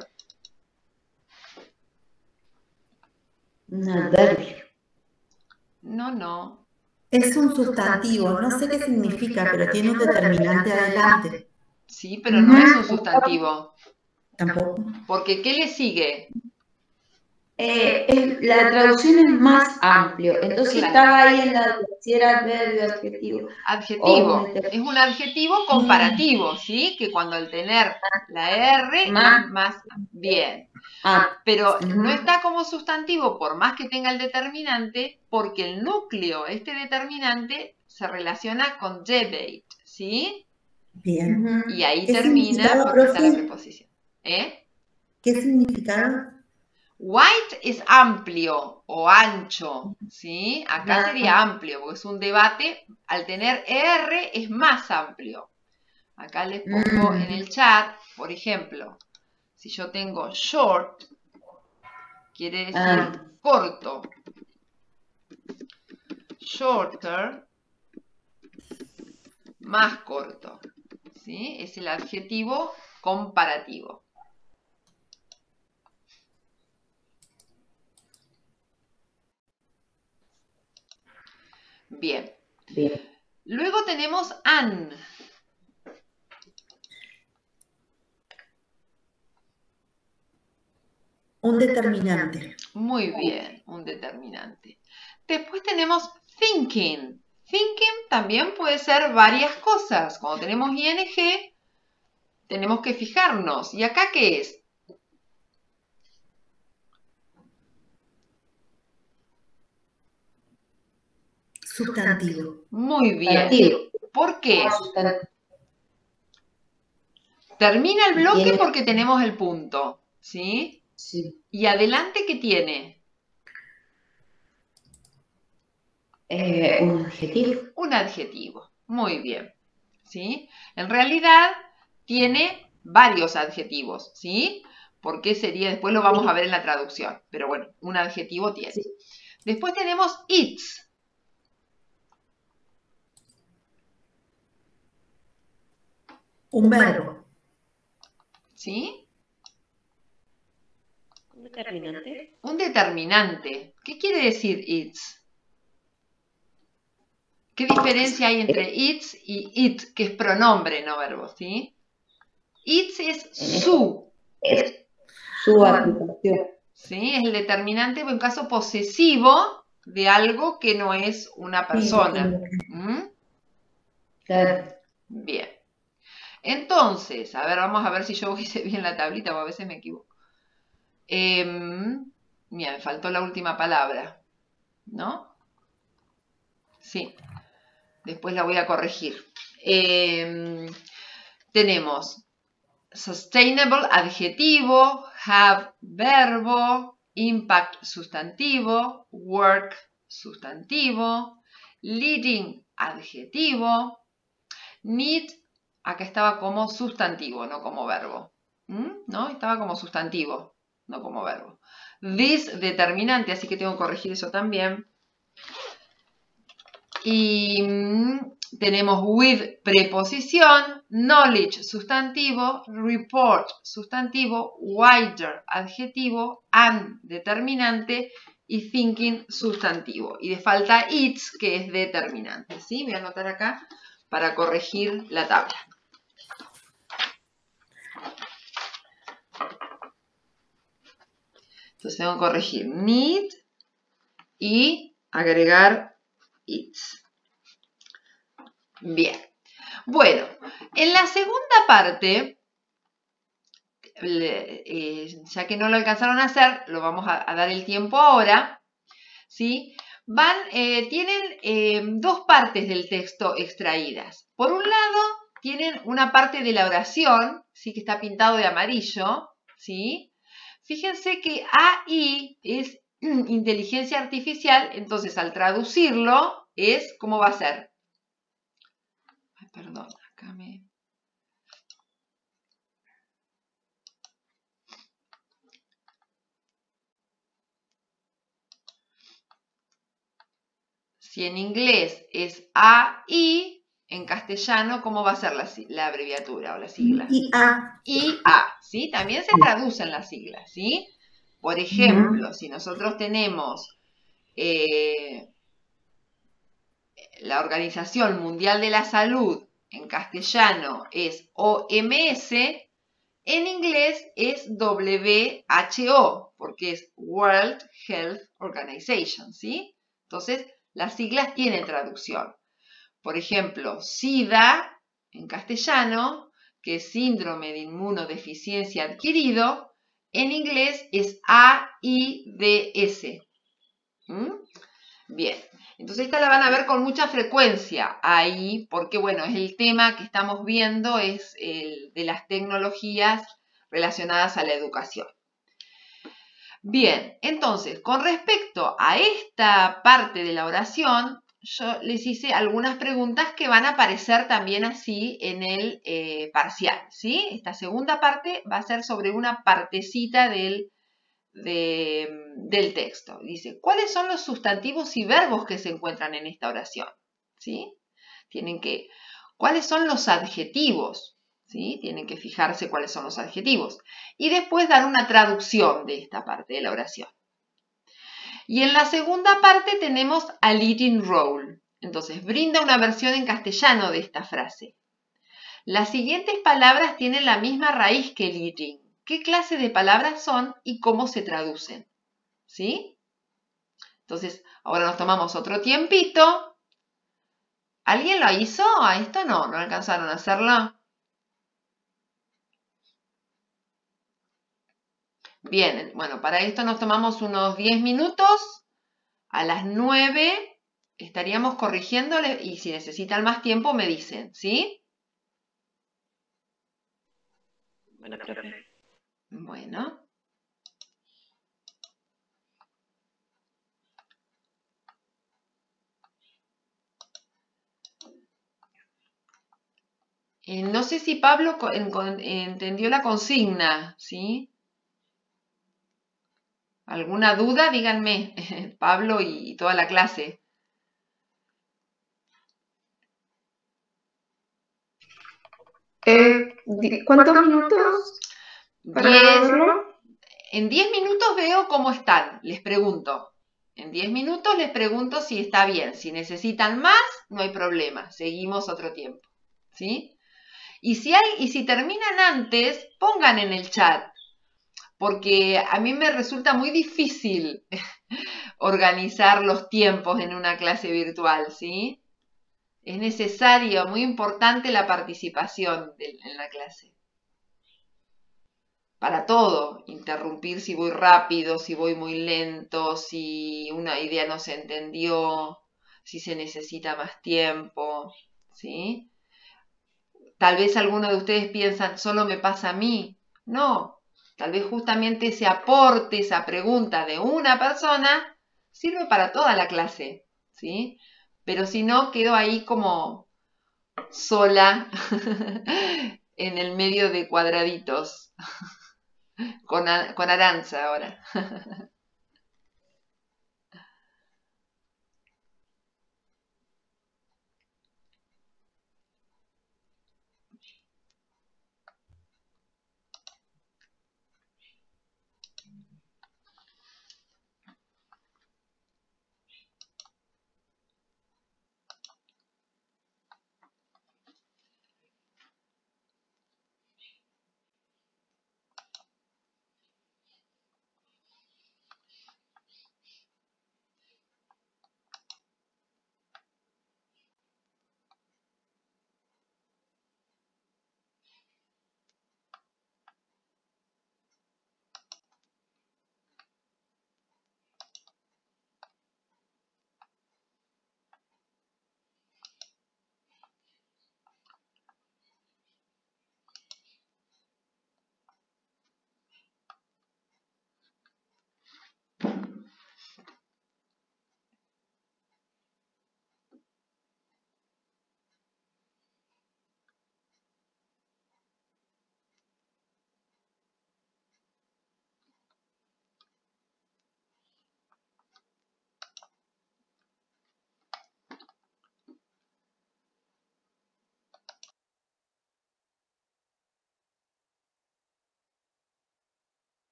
Un adverbio. No, no. Es un sustantivo, no sé qué significa, pero tiene un determinante adelante. Sí, pero no es un sustantivo. Tampoco. Porque, ¿qué le sigue? Eh, es- la traducción es más amplio. Entonces Claro. estaba ahí en la si era adverbio, adjetivo. Adjetivo. O un inter- Es un adjetivo comparativo, ¿sí? Que cuando al tener la R Más. es más bien. Ah, Pero ujú. no está como sustantivo por más que tenga el determinante, porque el núcleo, este determinante, se relaciona con debate, ¿sí? Bien. Ujú. Y ahí ¿Qué termina significaba, porque está la profe? preposición. ¿Eh? ¿Qué significaba? White es amplio o ancho, ¿sí? Acá Ajá. sería amplio, porque es un debate. Al tener R es más amplio. Acá les pongo Mm. en el chat, por ejemplo, si yo tengo short, quiere decir Ah. corto. Shorter, más corto, ¿sí? Es el adjetivo comparativo. Bien. Bien. Luego tenemos an. Un determinante. Muy bien, un determinante. Después tenemos thinking. Thinking también puede ser varias cosas. Cuando tenemos ing, tenemos que fijarnos. ¿Y acá qué es? Sustantivo. Muy bien. Sustantivo. ¿Por qué? Sustantivo. Termina el bloque Tiene- porque tenemos el punto, ¿sí? Sí. ¿Y adelante qué tiene? Eh, un adjetivo. Un adjetivo. Muy bien, ¿sí? En realidad tiene varios adjetivos, ¿sí? Porque sería, después lo vamos a ver en la traducción, pero bueno, un adjetivo tiene. Sí. Después tenemos its. Un verbo. ¿Sí? Un determinante. Un determinante. ¿Qué quiere decir its? ¿Qué diferencia hay entre its y it, que es pronombre, no verbo, ¿sí? Its es su, Es su aplicación. ¿sí? Es el determinante en caso posesivo de algo que no es una persona. ¿Mm? Claro. Bien. Entonces, a ver, vamos a ver si yo hice bien la tablita, porque a veces me equivoco. Eh, mira, me faltó la última palabra, ¿no? Sí. Después la voy a corregir. Eh, tenemos sustainable, adjetivo, have, verbo, impact, sustantivo, work, sustantivo, leading, adjetivo, need, acá estaba como sustantivo, no como verbo. ¿Mm? ¿No? Estaba como sustantivo, no como verbo. This, determinante, así que tengo que corregir eso también. Y tenemos with preposición, knowledge sustantivo, report sustantivo, wider adjetivo, and determinante y thinking sustantivo. Y le falta its, que es determinante. ¿Sí? Voy a anotar acá para corregir la tabla. Entonces tengo que corregir need y agregar its. Bien. Bueno, en la segunda parte, eh, ya que no lo alcanzaron a hacer, lo vamos a, a dar el tiempo ahora, ¿sí? Van, eh, tienen eh, dos partes del texto extraídas. Por un lado, tienen una parte de la oración, ¿sí? Que está pintado de amarillo, ¿sí? Fíjense que A I es inteligencia artificial, entonces al traducirlo es, ¿cómo va a ser? Ay, perdón, acá me... Si en inglés es A I, en castellano, ¿cómo va a ser la, la abreviatura o la sigla? I A. I A, ¿sí? También se traducen las siglas, ¿sí? Por ejemplo, uh-huh. si nosotros tenemos eh, la Organización Mundial de la Salud, en castellano es O M S, en inglés es W H O, porque es World Health Organization, ¿sí? Entonces, las siglas tienen traducción. Por ejemplo, SIDA, en castellano, que es síndrome de inmunodeficiencia adquirido, en inglés es AIDS. ¿Mm? Bien, entonces esta la van a ver con mucha frecuencia ahí, porque bueno, es el tema que estamos viendo, es el de las tecnologías relacionadas a la educación. Bien, entonces, con respecto a esta parte de la oración, yo les hice algunas preguntas que van a aparecer también así en el eh, parcial, ¿sí? Esta segunda parte va a ser sobre una partecita del, de, del texto. Dice, ¿cuáles son los sustantivos y verbos que se encuentran en esta oración? ¿Sí? Tienen que, ¿cuáles son los adjetivos? ¿Sí? Tienen que fijarse cuáles son los adjetivos. Y después dar una traducción de esta parte de la oración. Y en la segunda parte tenemos a leading role. Entonces, brinda una versión en castellano de esta frase. Las siguientes palabras tienen la misma raíz que leading. ¿Qué clase de palabras son y cómo se traducen? ¿Sí? Entonces, ahora nos tomamos otro tiempito. ¿Alguien lo hizo? ¿A esto no? ¿No alcanzaron a hacerlo? Bien, bueno, para esto nos tomamos unos diez minutos. A las nueve estaríamos corrigiéndole y si necesitan más tiempo me dicen, ¿sí? Bueno, profe. Bueno. Eh, no sé si Pablo entendió la consigna, ¿sí? ¿Alguna duda? Díganme, Pablo y toda la clase. Eh, ¿Cuántos minutos? Diez, en diez minutos veo cómo están, les pregunto. En diez minutos les pregunto si está bien. Si necesitan más, no hay problema. Seguimos otro tiempo, ¿sí? Y si, hay, y si terminan antes, pongan en el chat. Porque a mí me resulta muy difícil organizar los tiempos en una clase virtual, ¿sí? Es necesario, muy importante la participación de, en la clase. Para todo, interrumpir si voy rápido, si voy muy lento, si una idea no se entendió, si se necesita más tiempo, ¿sí? Tal vez algunos de ustedes piensan, solo me pasa a mí. No. Tal vez justamente ese aporte, esa pregunta de una persona, sirve para toda la clase, ¿sí? Pero si no, quedo ahí como sola en el medio de cuadraditos, con, con Aranza ahora.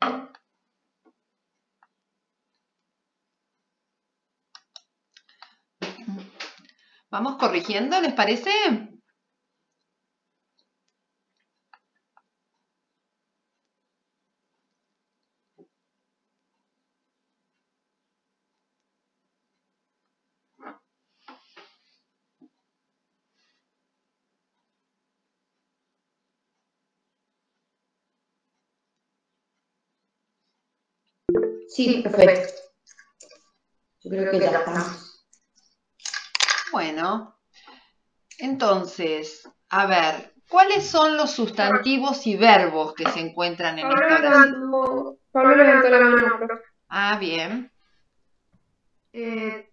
Vamos corrigiendo, ¿les parece? Sí, perfecto. Yo creo que ya estamos. Bueno, entonces, a ver, ¿cuáles son los sustantivos y verbos que se encuentran en esta oración? Pablo levantó la mano, profe. Ah, bien. Eh,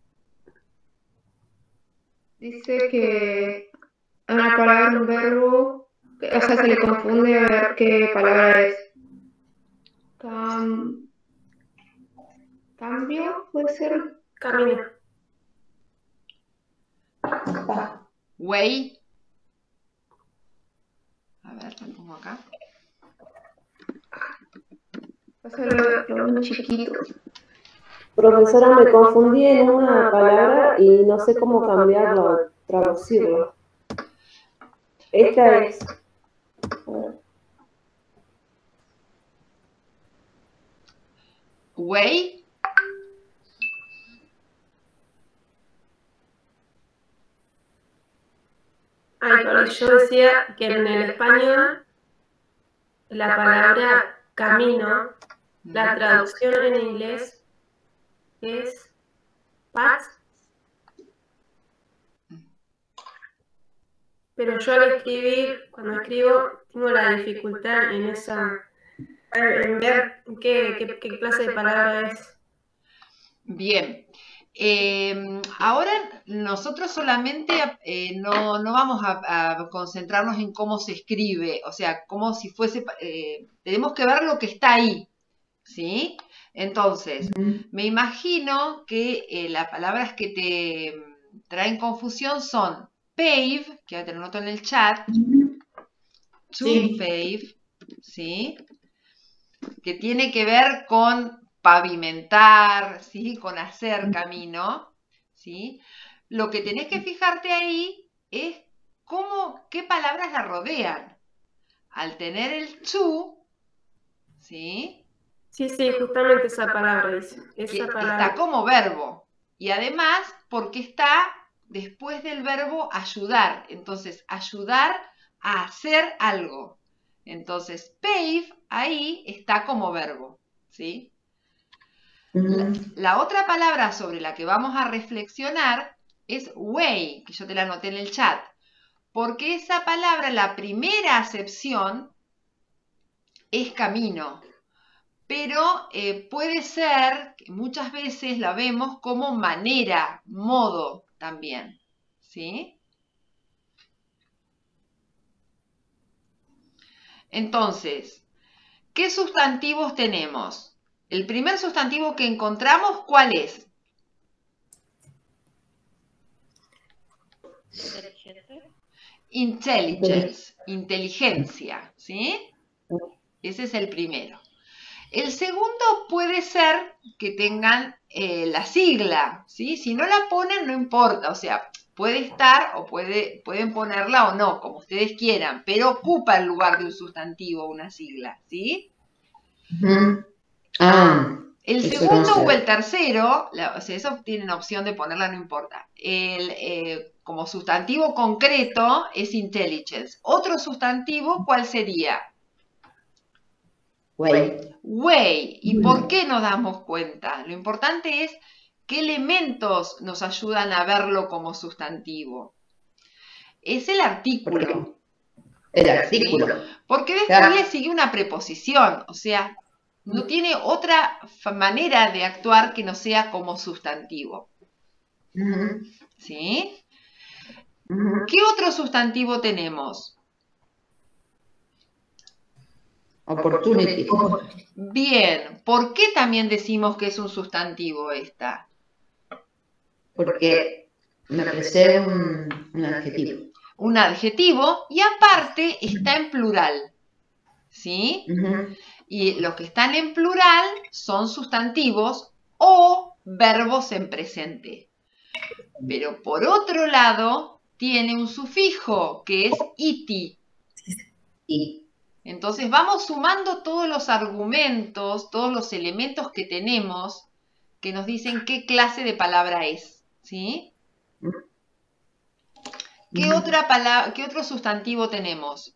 dice que a una palabra, un verbo, o sea, se le confunde a ver qué palabra es. Cam- cambio, puede ser. Camino. Way. A ver, lo pongo acá. Pásalo lo uno chiquito. Profesora, me confundí en una palabra y no sé cómo cambiarlo, traducirlo. Esta es... Way. Ay, pero yo decía que en el español la palabra camino, la traducción en inglés es path, pero yo al escribir, cuando escribo, tengo la dificultad en esa, en ver qué, qué, qué clase de palabra es. Bien. Eh, ahora nosotros solamente eh, no, no vamos a, a concentrarnos en cómo se escribe, o sea, como si fuese, eh, tenemos que ver lo que está ahí, ¿sí? Entonces, me imagino que eh, las palabras que te traen confusión son pave, que te lo noto en el chat, to Sí. pave, ¿sí? Que tiene que ver con pavimentar, ¿sí? Con hacer camino, ¿sí? Lo que tenés que fijarte ahí es cómo, qué palabras la rodean. Al tener el to, ¿sí? Sí, sí, justamente esa palabra dice. Que Esa palabra. está como verbo. Y además, porque está después del verbo ayudar. Entonces, ayudar a hacer algo. Entonces, pave ahí está como verbo, ¿sí? La, la otra palabra sobre la que vamos a reflexionar es way, que yo te la anoté en el chat, porque esa palabra, la primera acepción es camino, pero eh, puede ser, que muchas veces la vemos como manera, modo también, ¿sí? Entonces, ¿qué sustantivos tenemos? El primer sustantivo que encontramos, ¿cuál es? Intelligence, inteligencia, ¿sí? Ese es el primero. El segundo puede ser que tengan eh, la sigla, ¿sí? Si no la ponen, no importa, o sea, puede estar o puede, pueden ponerla o no, como ustedes quieran, pero ocupa el lugar de un sustantivo una sigla, ¿sí? Uh-huh. Ah, el eso segundo no sé. o el tercero, la, o sea, eso tienen opción de ponerla, no importa. El, eh, como sustantivo concreto es intelligence. Otro sustantivo, ¿cuál sería? Way. Way. ¿Y por qué nos damos cuenta? Lo importante es qué elementos nos ayudan a verlo como sustantivo. Es el artículo. El artículo. ¿Sí? Porque después Claro. le sigue una preposición, o sea, no tiene otra manera de actuar que no sea como sustantivo. Uh-huh. ¿Sí? Uh-huh. ¿Qué otro sustantivo tenemos? Opportunity. Bien, ¿por qué también decimos que es un sustantivo esta? Porque me parece un, un adjetivo. Un adjetivo y aparte está en plural. ¿Sí? Uh-huh. Y los que están en plural son sustantivos o verbos en presente. Pero por otro lado, tiene un sufijo que es iti. Y Entonces vamos sumando todos los argumentos, todos los elementos que tenemos que nos dicen qué clase de palabra es, ¿sí? ¿Qué, otra palabra, qué otro sustantivo tenemos?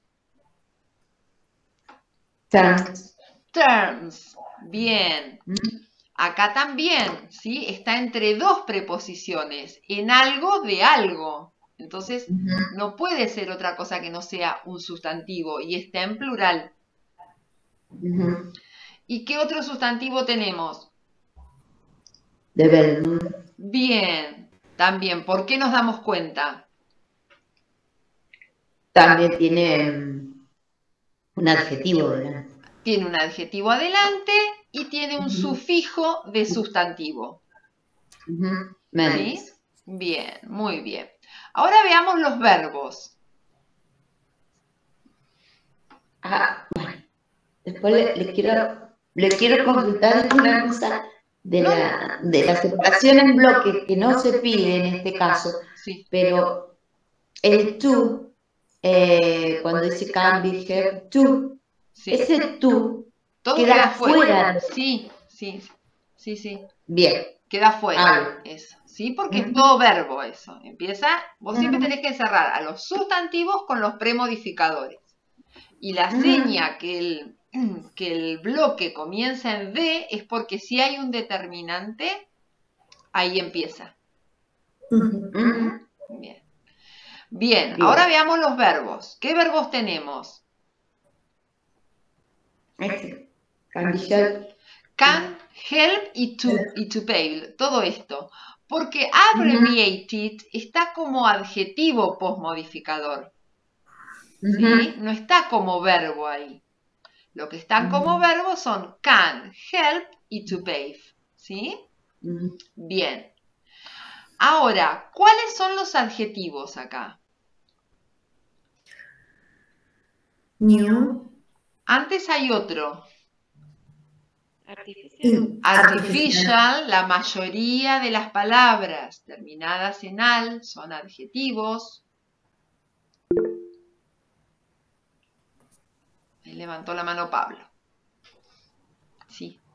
terms. Terms. Bien. Acá también, ¿sí? Está entre dos preposiciones, en algo de algo. Entonces, Ujú. no puede ser otra cosa que no sea un sustantivo y está en plural. Ujú. ¿Y qué otro sustantivo tenemos? Development. Bien, también. ¿Por qué nos damos cuenta? También tiene mm, un adjetivo delante. Tiene un adjetivo adelante y tiene un Ujú. sufijo de sustantivo. Ujú. ¿Sí? Menos. Bien, muy bien. Ahora veamos los verbos. Ah, bueno. Después le, le quiero, le quiero consultar una cosa de la, de la separación en bloque que no se pide en este caso, Sí. pero el to, eh, cuando dice can be have to, Sí. ese to Todo queda queda fuera. fuera. Sí, sí, sí, sí. Bien. Queda fuera Ah. eso. ¿Sí? Porque es Ujú. todo verbo eso. Empieza, vos siempre Ujú. tenés que cerrar a los sustantivos con los premodificadores. Y la Ujú. seña que el, que el bloque comienza en D es porque si hay un determinante, ahí empieza. Ujú. Ujú. Bien. Bien, Bien. ahora veamos los verbos. ¿Qué verbos tenemos? Este. Can be helped. Can, help y to, y to pay. Todo esto. Porque abbreviated está como adjetivo postmodificador. ¿Sí? No está como verbo ahí. Lo que están como verbos son can, help y to pay. ¿Sí? Ujú. Bien. Ahora, ¿cuáles son los adjetivos acá? New. Antes hay otro. Artificial. Artificial, la mayoría de las palabras terminadas en al son adjetivos. Ahí levantó la mano Pablo. Sí.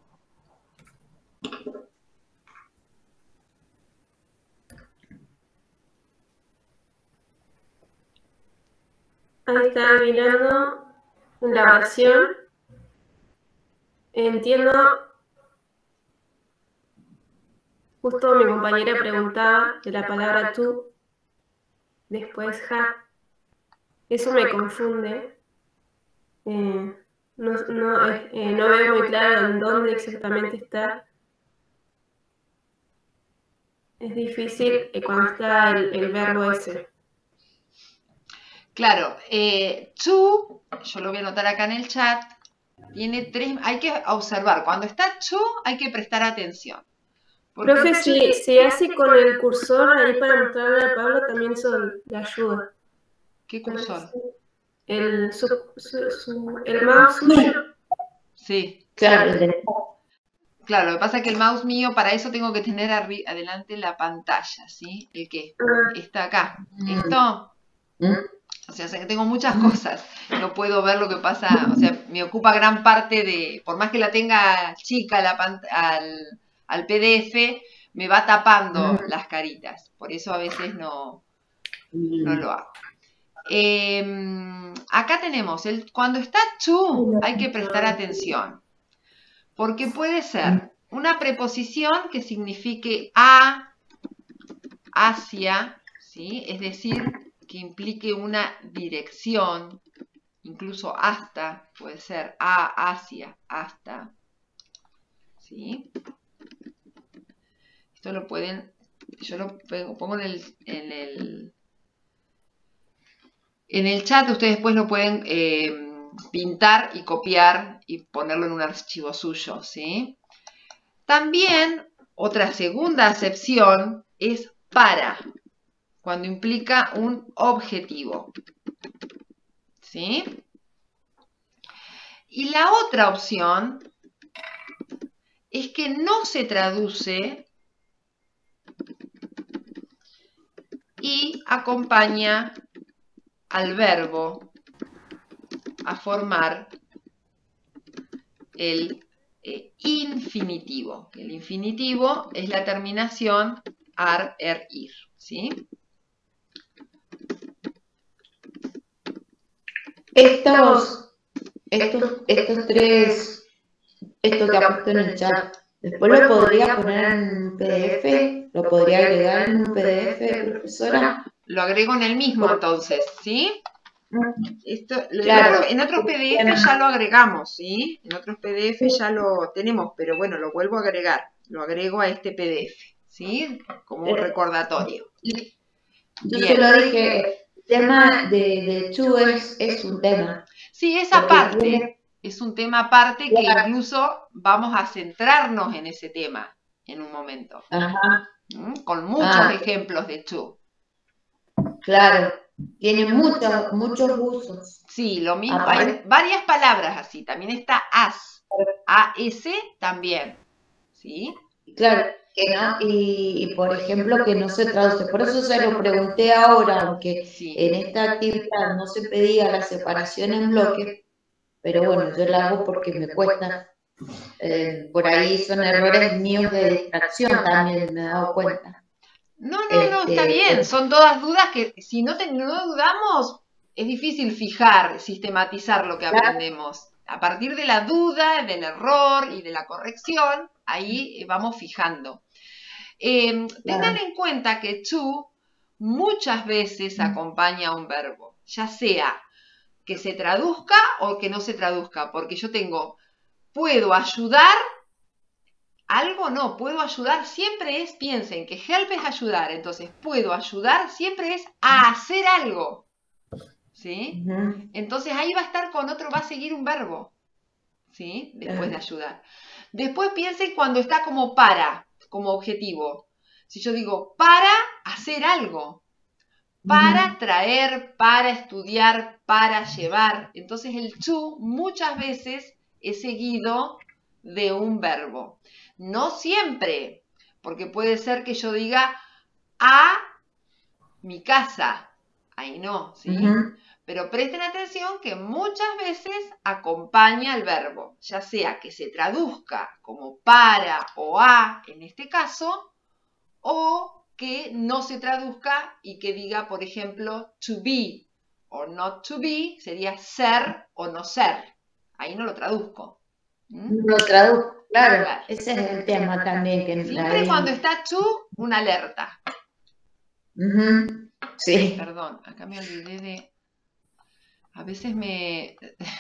Ahí está mirando la oración. Entiendo. Justo mi compañera preguntaba de la palabra tú, después ja. Eso me confunde. Eh, no, no, eh, eh, no veo muy claro en dónde exactamente está. Es difícil eh, cuando está el, el verbo ese. Claro, eh, to, yo lo voy a anotar acá en el chat, tiene tres, hay que observar, cuando está to hay que prestar atención. Porque Profe, si, si hace con el cursor ahí para mostrarle a Pablo, también eso le ayuda. ¿Qué cursor? El, su, su, su, el mouse suyo. Sí. Claro, el de- Claro, lo que pasa es que el mouse mío, para eso tengo que tener adelante la pantalla, ¿sí? El que está acá. ¿Esto? ¿Mm? O sea, sé que tengo muchas cosas. No puedo ver lo que pasa. O sea, me ocupa gran parte de... Por más que la tenga chica la pant- al, al P D F, me va tapando las caritas. Por eso a veces no, no lo hago. Eh, acá tenemos, el, cuando está to, hay que prestar atención. Porque puede ser una preposición que signifique a, hacia, ¿sí? Es decir, que implique una dirección, incluso hasta, puede ser a, hacia, hasta, ¿sí? Esto lo pueden, yo lo pongo en el, en el, en el chat, ustedes después lo pueden eh, pintar y copiar y ponerlo en un archivo suyo, ¿sí? También, otra segunda acepción es para, cuando implica un objetivo. ¿Sí? Y la otra opción es que no se traduce y acompaña al verbo a formar el eh, infinitivo. El infinitivo es la terminación ar, er, ir, ¿sí? Estos, estos, estos tres, esto que ha puesto en el chat, después lo podría poner en un P D F, lo podría agregar en un P D F, profesora. Lo agrego en el mismo entonces, ¿sí? Esto, Claro. En otros P D F ya lo agregamos, ¿sí? En otros P D F ya lo tenemos, pero bueno, lo vuelvo a agregar. Lo agrego a este P D F, ¿sí? Como un recordatorio. Yo te lo dije, el tema de, de Chu es, es un tema. Sí, esa parte es un tema aparte que incluso vamos a centrarnos en ese tema en un momento. Ajá. ¿Mm? Con muchos Ah. ejemplos de Chu. Claro, tiene muchos, muchos usos. Sí, lo mismo. Aparte. Hay varias palabras así. También está as. A-S también. ¿Sí? Claro, que no, y, y por ejemplo que no se traduce. Por eso se lo pregunté ahora, aunque Sí. en esta actividad no se pedía la separación en bloques, pero bueno, yo la hago porque me cuesta. Eh, por ahí son errores míos de distracción también, me he dado cuenta. No, no, no, está Este, bien. Son todas dudas que si no, te, no dudamos, es difícil fijar, sistematizar lo que Claro. aprendemos. A partir de la duda, del error y de la corrección, ahí vamos fijando. Eh, tengan en cuenta que to muchas veces acompaña a un verbo, ya sea que se traduzca o que no se traduzca, porque yo tengo, puedo ayudar, algo no, puedo ayudar, siempre es, piensen que help es ayudar, entonces puedo ayudar, siempre es a hacer algo, ¿sí? Uh-huh. Entonces ahí va a estar con otro, va a seguir un verbo, ¿sí? Después de ayudar. Después piensen cuando está como para, como objetivo. Si yo digo para hacer algo, para Uh-huh. traer, para estudiar, para llevar. Entonces el to muchas veces es seguido de un verbo. No siempre, porque puede ser que yo diga a mi casa. Ahí no, ¿sí? Uh-huh. Pero presten atención que muchas veces acompaña al verbo, ya sea que se traduzca como para o a, en este caso, o que no se traduzca y que diga, por ejemplo, to be o not to be, sería ser o no ser. Ahí no lo traduzco. ¿Mm? Lo traduzco, claro. Claro. Ese es el tema también. Que Siempre ahí... cuando está to, una alerta. Uh-huh. Sí. Perdón, acá me olvidé de... A veces me...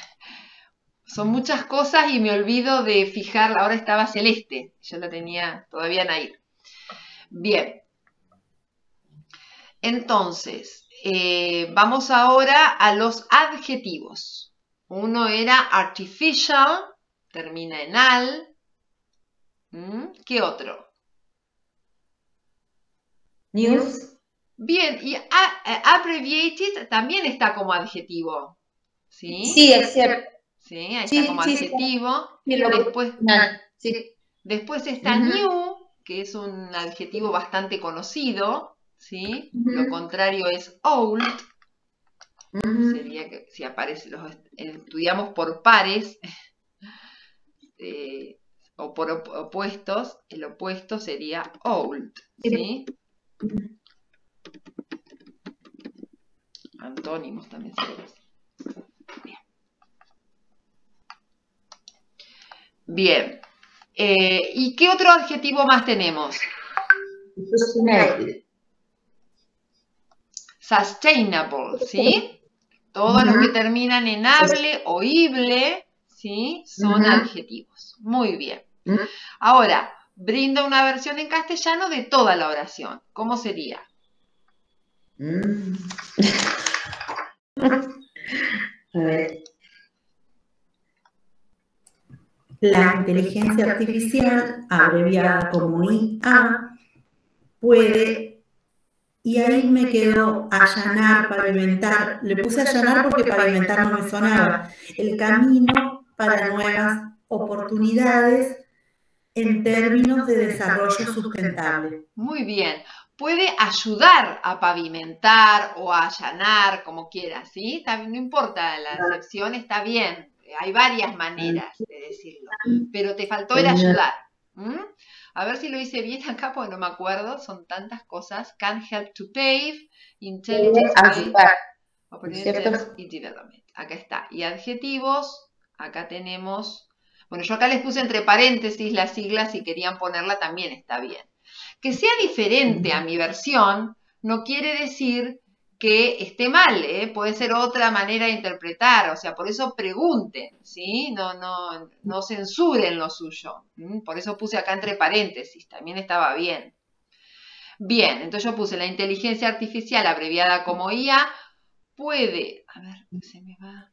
Son muchas cosas y me olvido de fijar... Ahora estaba Celeste. Yo la tenía todavía Nair. Bien. Entonces, eh, vamos ahora a los adjetivos. Uno era artificial, termina en al. ¿Mm? ¿Qué otro? News. Bien, y a, abbreviated también está como adjetivo. ¿Sí? Sí, es cierto. Sí, ahí Sí, está como sí, adjetivo. Sí, lo después, sí. después está Uh-huh. new, que es un adjetivo bastante conocido. ¿Sí? Uh-huh. Lo contrario es old. Uh-huh. Sería que si aparece, los estudiamos por pares eh, o por op opuestos, el opuesto sería old. ¿Sí? Uh-huh. Antónimos también se dice. Bien. Bien. Eh, ¿Y qué otro adjetivo más tenemos? Sustainable. Sustainable, ¿sí? Todos Uh-huh. los que terminan en able o ible, ¿sí? Son Uh-huh. adjetivos. Muy bien. Uh-huh. Ahora, brinda una versión en castellano de toda la oración. ¿Cómo sería? Mm. A ver. La inteligencia artificial, abreviada como I A, puede, y ahí me quedó allanar, pavimentar, le puse allanar porque pavimentar no me sonaba, el camino para nuevas oportunidades en términos de desarrollo sustentable. Muy bien. Puede ayudar a pavimentar o a allanar, como quieras, ¿sí? También no importa, la acepción está bien. Hay varias maneras de decirlo, pero te faltó el ayudar. ¿Mm? A ver si lo hice bien acá, porque no me acuerdo. Son tantas cosas. Can help to pave, intelligence, Ayudar. opportunities y development. Acá está. Y adjetivos, acá tenemos... Bueno, yo acá les puse entre paréntesis las siglas, si querían ponerla también está bien. Que sea diferente a mi versión no quiere decir que esté mal, ¿eh? Puede ser otra manera de interpretar, o sea, por eso pregunten, ¿sí? No, no, no censuren lo suyo. ¿Mm? Por eso puse acá entre paréntesis, también estaba bien. Bien, entonces yo puse la inteligencia artificial abreviada como I A, puede, a ver, se me va...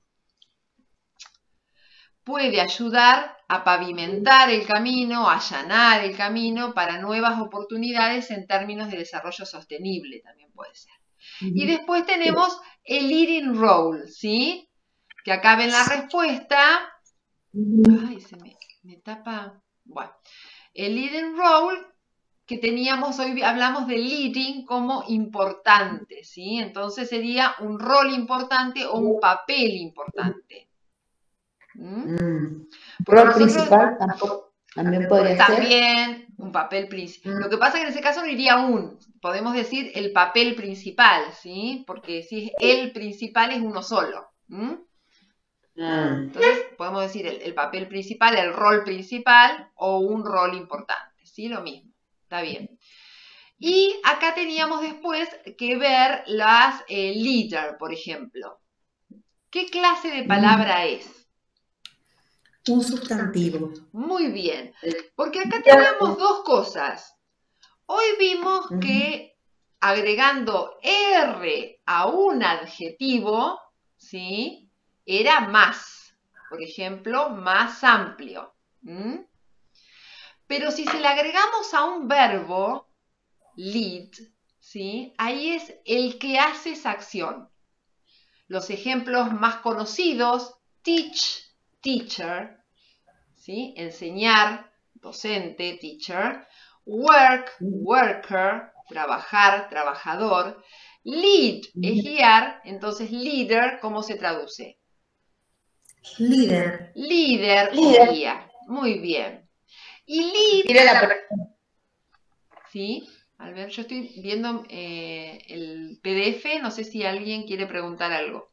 puede ayudar a pavimentar el camino, a allanar el camino para nuevas oportunidades en términos de desarrollo sostenible, también puede ser. Y después tenemos el leading role, ¿sí? Que acá ven la respuesta. Ay, se me, me tapa. Bueno, el leading role que teníamos, hoy hablamos de leading como importante, ¿sí? Entonces sería un rol importante o un papel importante. ¿Mm? Mm. Porque Rol nosotros, principal tampoco, también podría ser. También un papel principal. Mm. Lo que pasa es que en ese caso no iría un, podemos decir el papel principal, ¿sí? Porque si es el principal es uno solo. ¿Mm? Mm. Entonces podemos decir el, el papel principal, el rol principal o un rol importante, ¿sí? Lo mismo, está bien. Y acá teníamos después que ver las eh, leader, por ejemplo. ¿Qué clase de palabra es? Un sustantivo. Muy bien, porque acá teníamos dos cosas. Hoy vimos que agregando R a un adjetivo, ¿sí? Era más. Por ejemplo, más amplio. ¿Mm? Pero si se le agregamos a un verbo, lead, ¿sí? Ahí es el que hace esa acción. Los ejemplos más conocidos, teach, teacher, ¿sí? Enseñar, docente, teacher. Work, worker, trabajar, trabajador. Lead es guiar, entonces leader, ¿cómo se traduce? Líder. Líder, Líder. o guía. Muy bien. Y lead, Tira la persona. ¿sí? A ver, yo estoy viendo eh, el P D F, no sé si alguien quiere preguntar algo.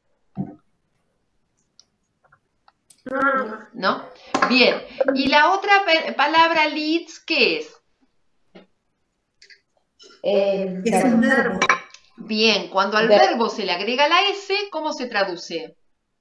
¿No? Bien. Y la otra palabra leads, ¿qué es? Eh, Es un verbo. Bien, cuando al Ver- verbo se le agrega la S, ¿cómo se traduce?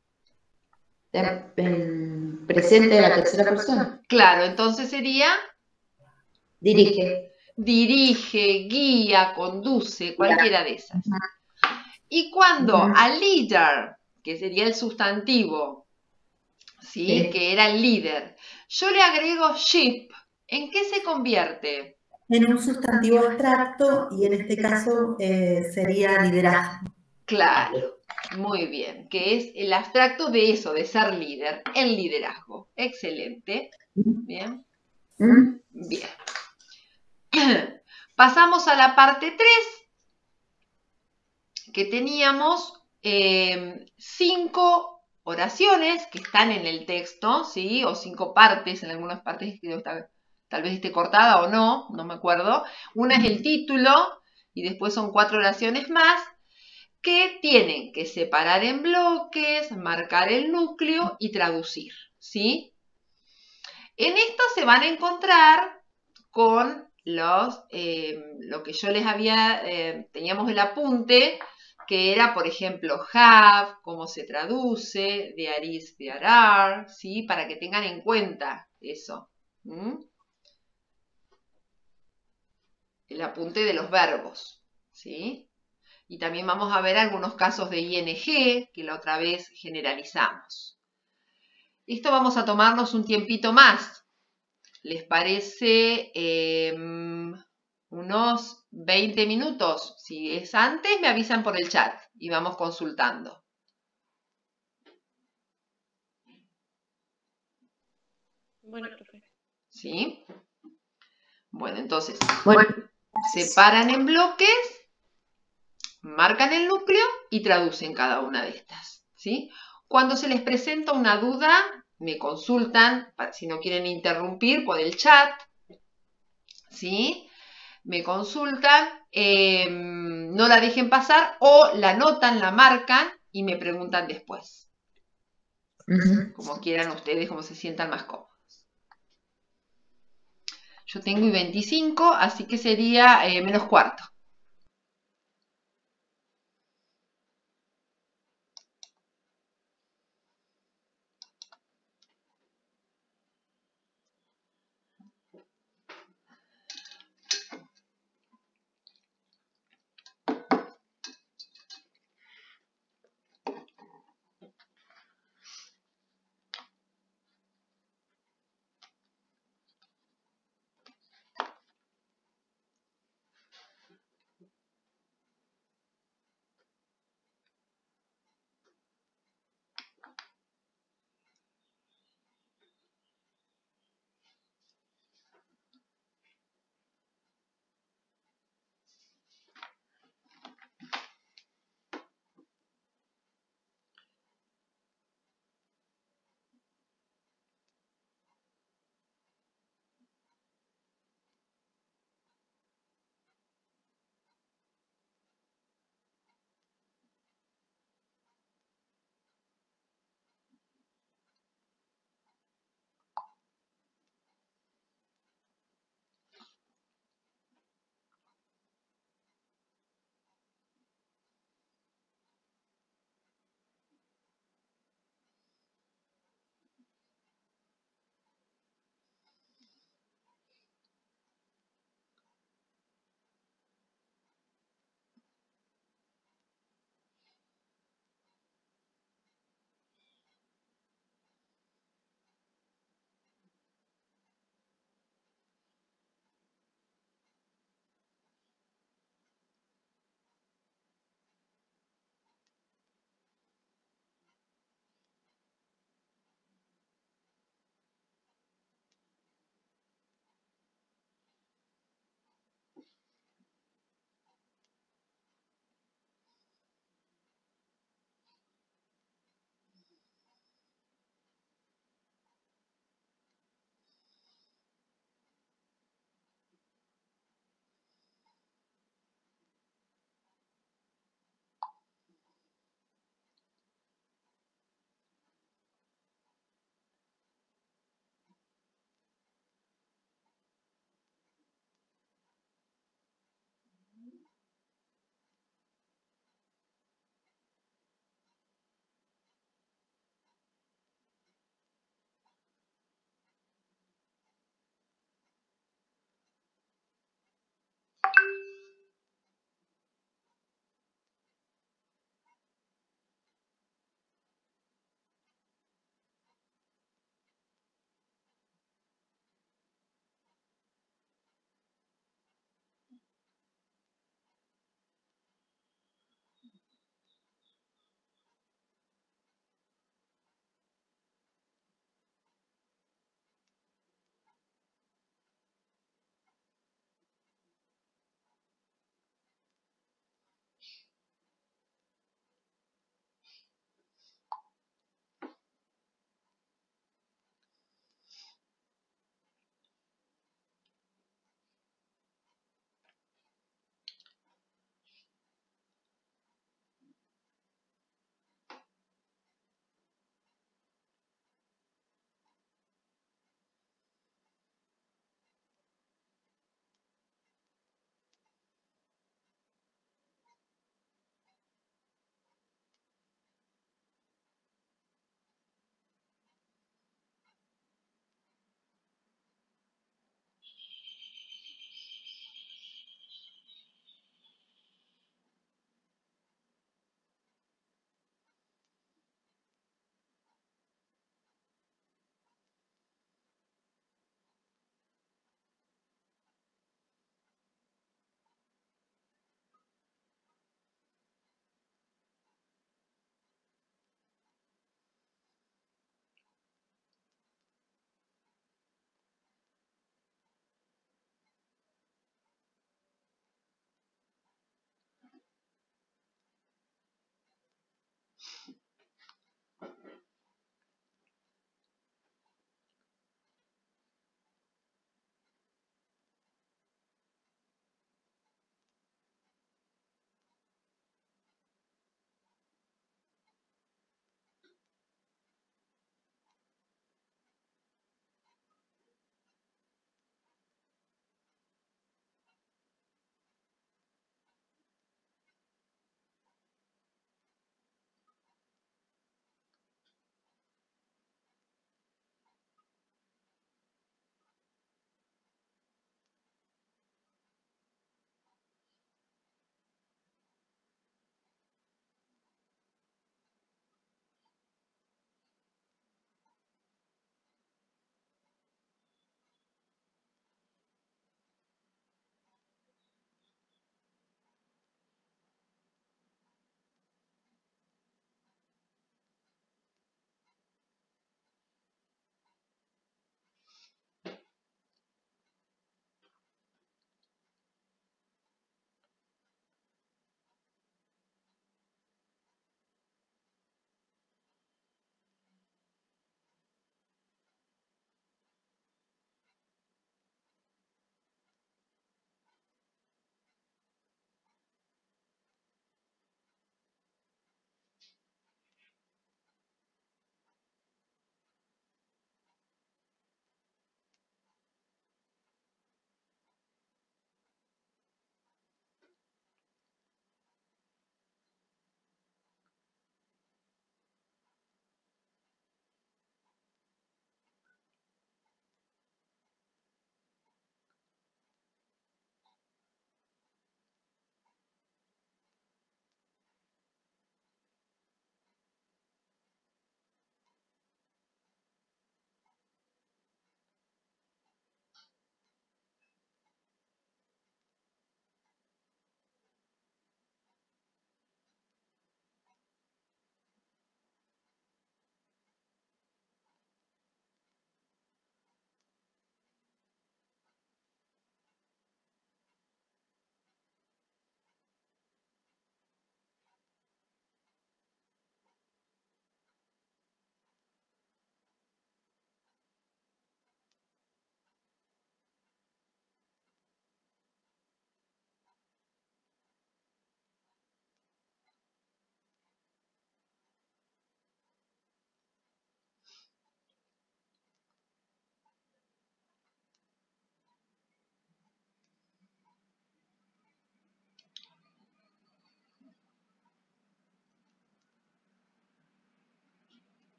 en presente de la tercera persona. Claro, entonces sería Dirige. dirige, guía, conduce, cualquiera de esas. Y cuando al leader, que sería el sustantivo, ¿sí? Sí. Que era el líder, yo le agrego ship, ¿en qué se convierte? En un sustantivo abstracto y en este caso eh, sería liderazgo. Claro, muy bien, que es el abstracto de eso, de ser líder, el liderazgo. Excelente. Bien, ¿Mm? bien. Pasamos a la parte tres, que teníamos eh, cinco oraciones que están en el texto, ¿sí? O cinco partes, en algunas partes creo que está, tal vez esté cortada o no, no me acuerdo. Una es el título y después son cuatro oraciones más que tienen que separar en bloques, marcar el núcleo y traducir, ¿sí? En esto se van a encontrar con los, eh, lo que yo les había, eh, teníamos el apunte, que era, por ejemplo, have, cómo se traduce, there is, there are, ¿sí? Para que tengan en cuenta eso. ¿Mm? El apunte de los verbos, ¿sí? Y también vamos a ver algunos casos de I N G, que la otra vez generalizamos. Esto vamos a tomarnos un tiempito más. ¿Les parece eh, unos veinte minutos? Si es antes, me avisan por el chat y vamos consultando. Bueno, profe. ¿Sí? Bueno, entonces, Bueno, separan en bloques, marcan el núcleo y traducen cada una de estas, ¿sí? Cuando se les presenta una duda, me consultan, si no quieren interrumpir, por el chat, ¿sí? Me consultan, eh, no la dejen pasar o la anotan, la marcan y me preguntan después. uh-huh. Como quieran ustedes, como se sientan más cómodos. Yo tengo I veinticinco, así que sería eh, menos cuarto.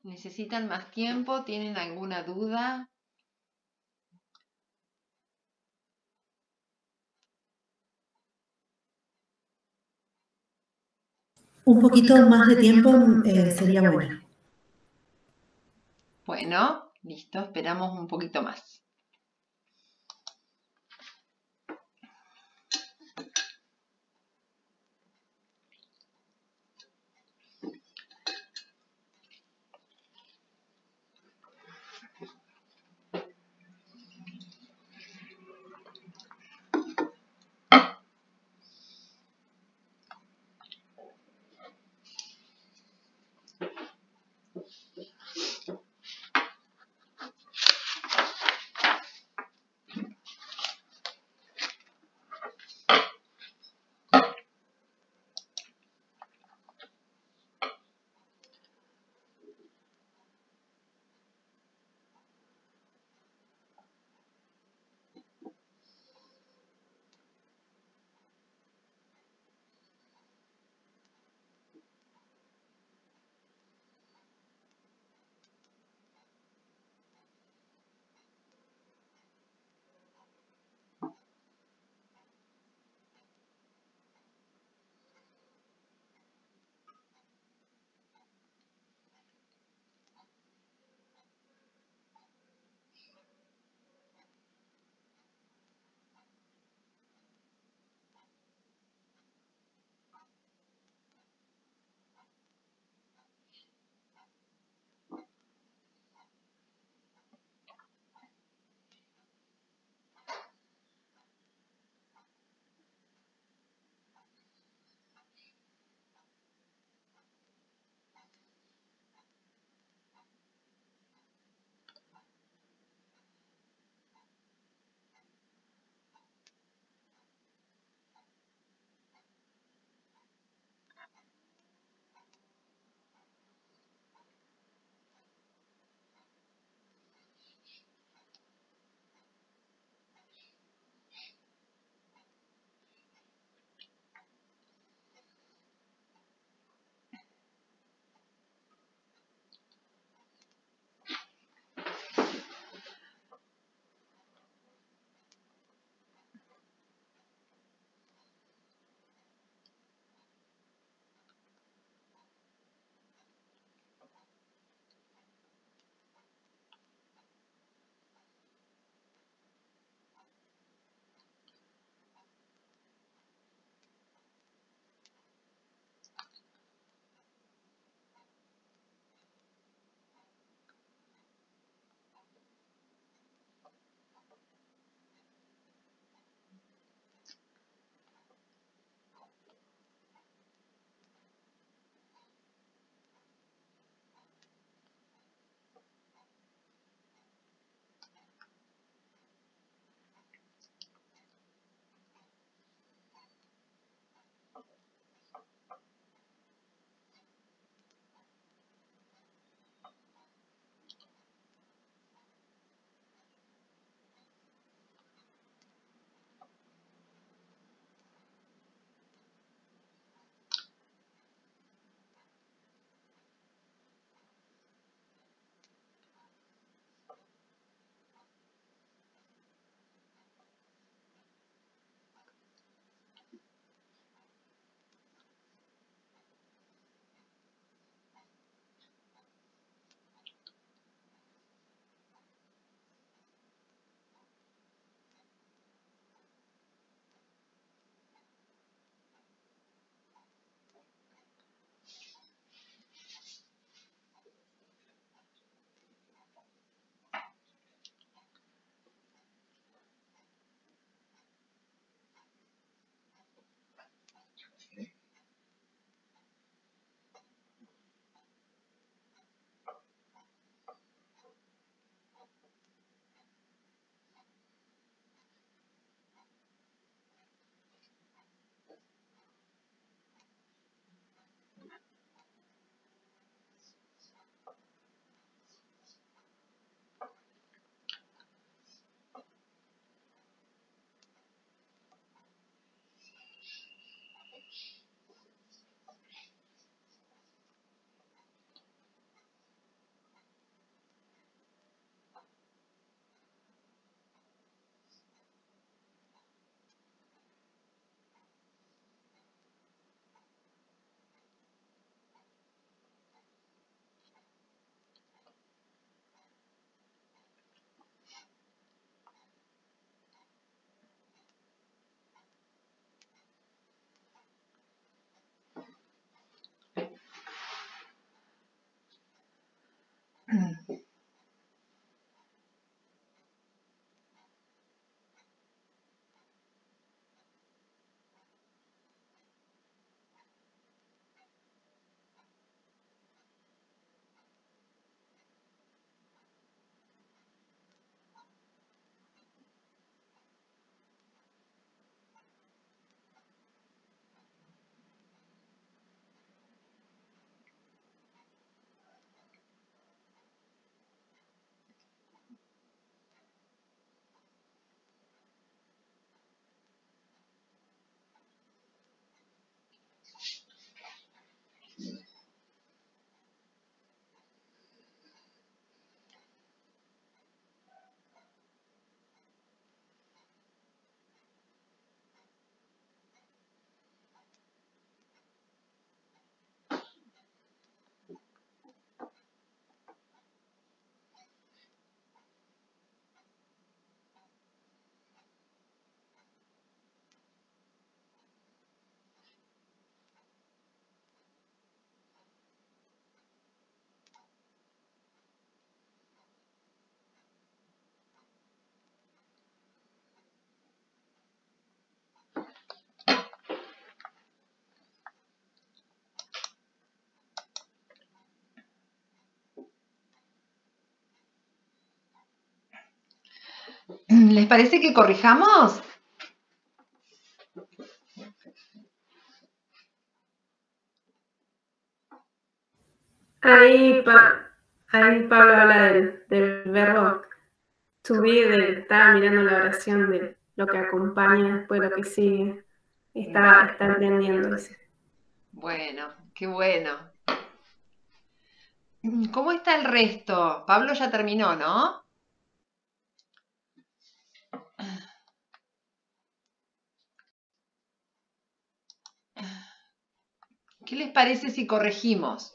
¿Necesitan más tiempo? ¿Tienen alguna duda? Un poquito más de tiempo eh, sería bueno. Bueno, listo, esperamos un poquito más. ¿Les parece que corrijamos? Ahí, pa- ahí Pablo habla del, del verbo to be, de, estaba mirando la oración de lo que acompaña, después lo que sigue. Está, está entendiendo, dice. Bueno, qué bueno. ¿Cómo está el resto? Pablo ya terminó, ¿no? ¿Qué les parece si corregimos?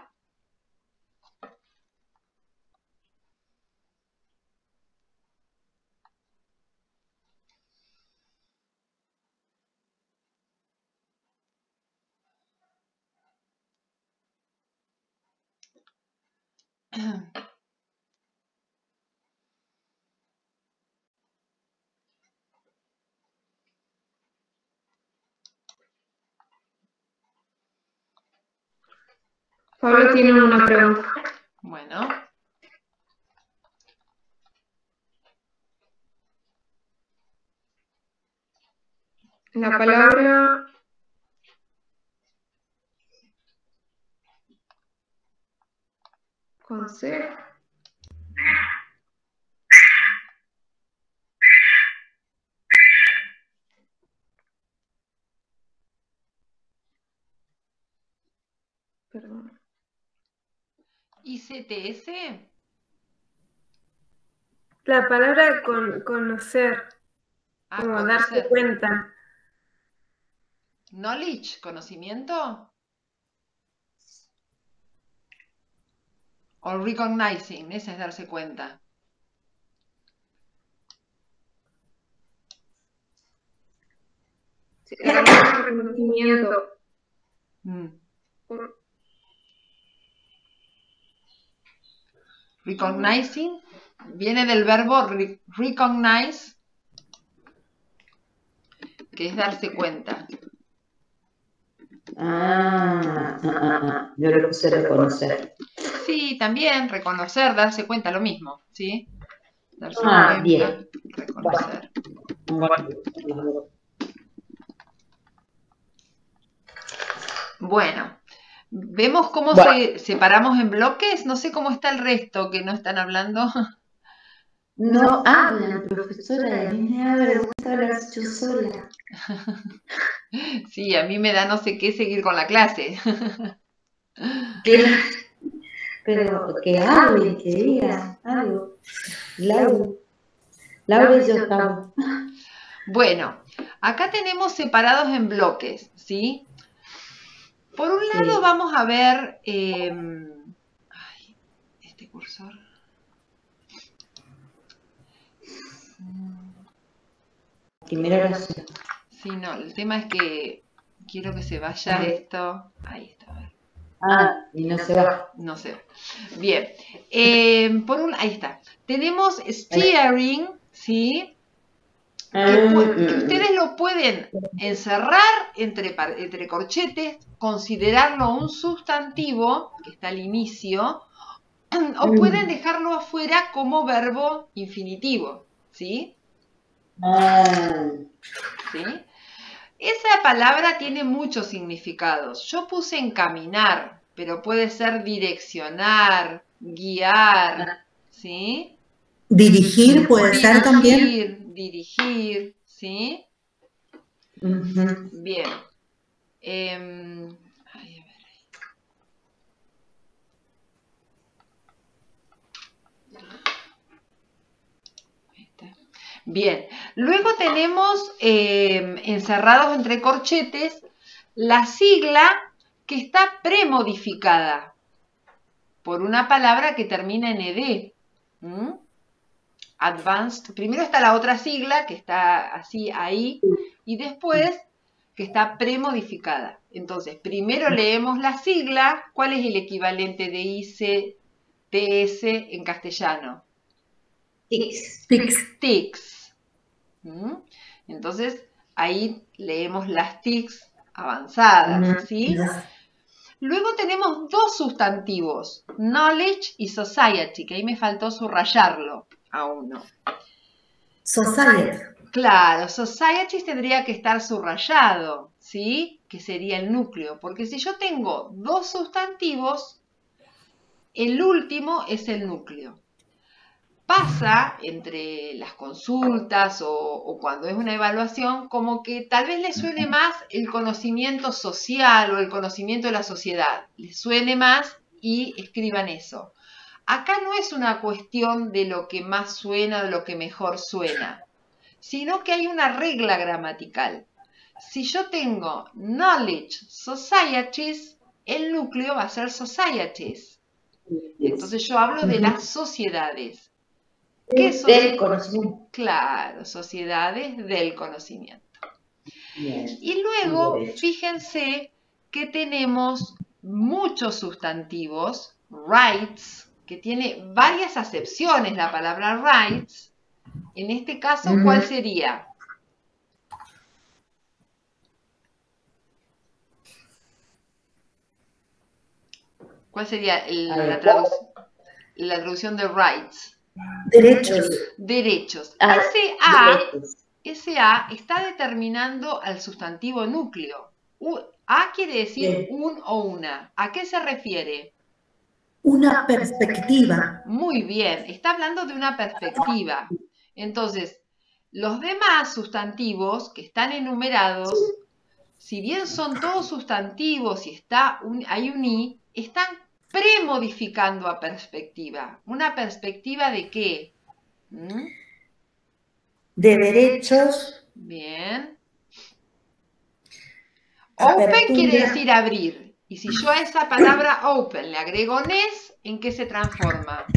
Pablo tiene una pregunta. Bueno. La palabra con C. Perdón. ¿I C T S? La palabra con, conocer, Ah, como darse conocer. cuenta. Knowledge, conocimiento. O recognizing, esa es darse cuenta. Sí, la palabra reconocimiento. Mm. Recognizing viene del verbo re recognize, que es darse cuenta. Ah, ah, ah, ah, yo lo puse reconocer. Sí, también reconocer, darse cuenta, lo mismo, ¿sí? Darse Ah, cuenta, bien. reconocer. Bueno. Bueno, ¿vemos cómo Bueno. se separamos en bloques? No sé cómo está el resto que no están hablando. No hablan, profesora, y a mí me da vergüenza hablar yo sola. Sí, a mí me da no sé qué seguir con la clase. Pero, pero que hablen, que digan algo. Laura. Laura y yo estamos. Bueno, acá tenemos separados en bloques, ¿sí? Por un lado Sí. vamos a ver... Eh, ay, este cursor... Primera oración. Sí, no, el tema es que quiero que se vaya esto. Ahí está, a ver. Ah, y no se va. No sé. Bien. Eh, por un, ahí está. Tenemos steering, ¿sí? Que, pu- que ustedes lo pueden encerrar entre, par- entre corchetes, considerarlo un sustantivo, que está al inicio, o pueden dejarlo afuera como verbo infinitivo, ¿sí? Ah, ¿Sí? Esa palabra tiene muchos significados. Yo puse encaminar, pero puede ser direccionar, guiar, ¿sí? Dirigir puede ser también. Dirigir, dirigir, ¿sí? ujú. Bien. Em, ay, a ver. Ahí está. Bien. Luego tenemos em, encerrados entre corchetes la sigla que está premodificada por una palabra que termina en ed. ¿Mm? Advanced. Primero está la otra sigla que está así ahí y después que está premodificada. Entonces, primero leemos la sigla. ¿Cuál es el equivalente de I C T S en castellano? Tix. Tix. Tics. ¿Mm? Entonces, ahí leemos las tics avanzadas, ¿sí? Luego tenemos dos sustantivos, knowledge y society, que ahí me faltó subrayarlo a uno. Society. Claro, societies tendría que estar subrayado, ¿sí? Que sería el núcleo, porque si yo tengo dos sustantivos, el último es el núcleo. Pasa entre las consultas o, o cuando es una evaluación, como que tal vez le suene más el conocimiento social o el conocimiento de la sociedad, les suene más y escriban eso. Acá no es una cuestión de lo que más suena o de lo que mejor suena, sino que hay una regla gramatical. Si yo tengo knowledge societies, el núcleo va a ser societies. Entonces yo hablo de las sociedades. ¿Qué so- Del conocimiento. Claro, sociedades del conocimiento. Bien. Y luego, Derecho. fíjense que tenemos muchos sustantivos, rights, que tiene varias acepciones la palabra rights. En este caso, Ujú. ¿cuál sería? ¿Cuál sería el- A ver, la, traduc- la traducción de rights? Derechos. Derechos. Ah, Ese A, derechos. ese A está determinando al sustantivo núcleo. U- A quiere decir Sí. un o una. ¿A qué se refiere? Una perspectiva. Muy bien, está hablando de una perspectiva. Entonces, los demás sustantivos que están enumerados, si bien son todos sustantivos y está un, hay un i, están premodificando a perspectiva. ¿Una perspectiva de qué? ¿Mm? De derechos. Bien. Open Apertura. quiere decir abrir. Y si yo a esa palabra open le agrego nes, ¿en qué se transforma?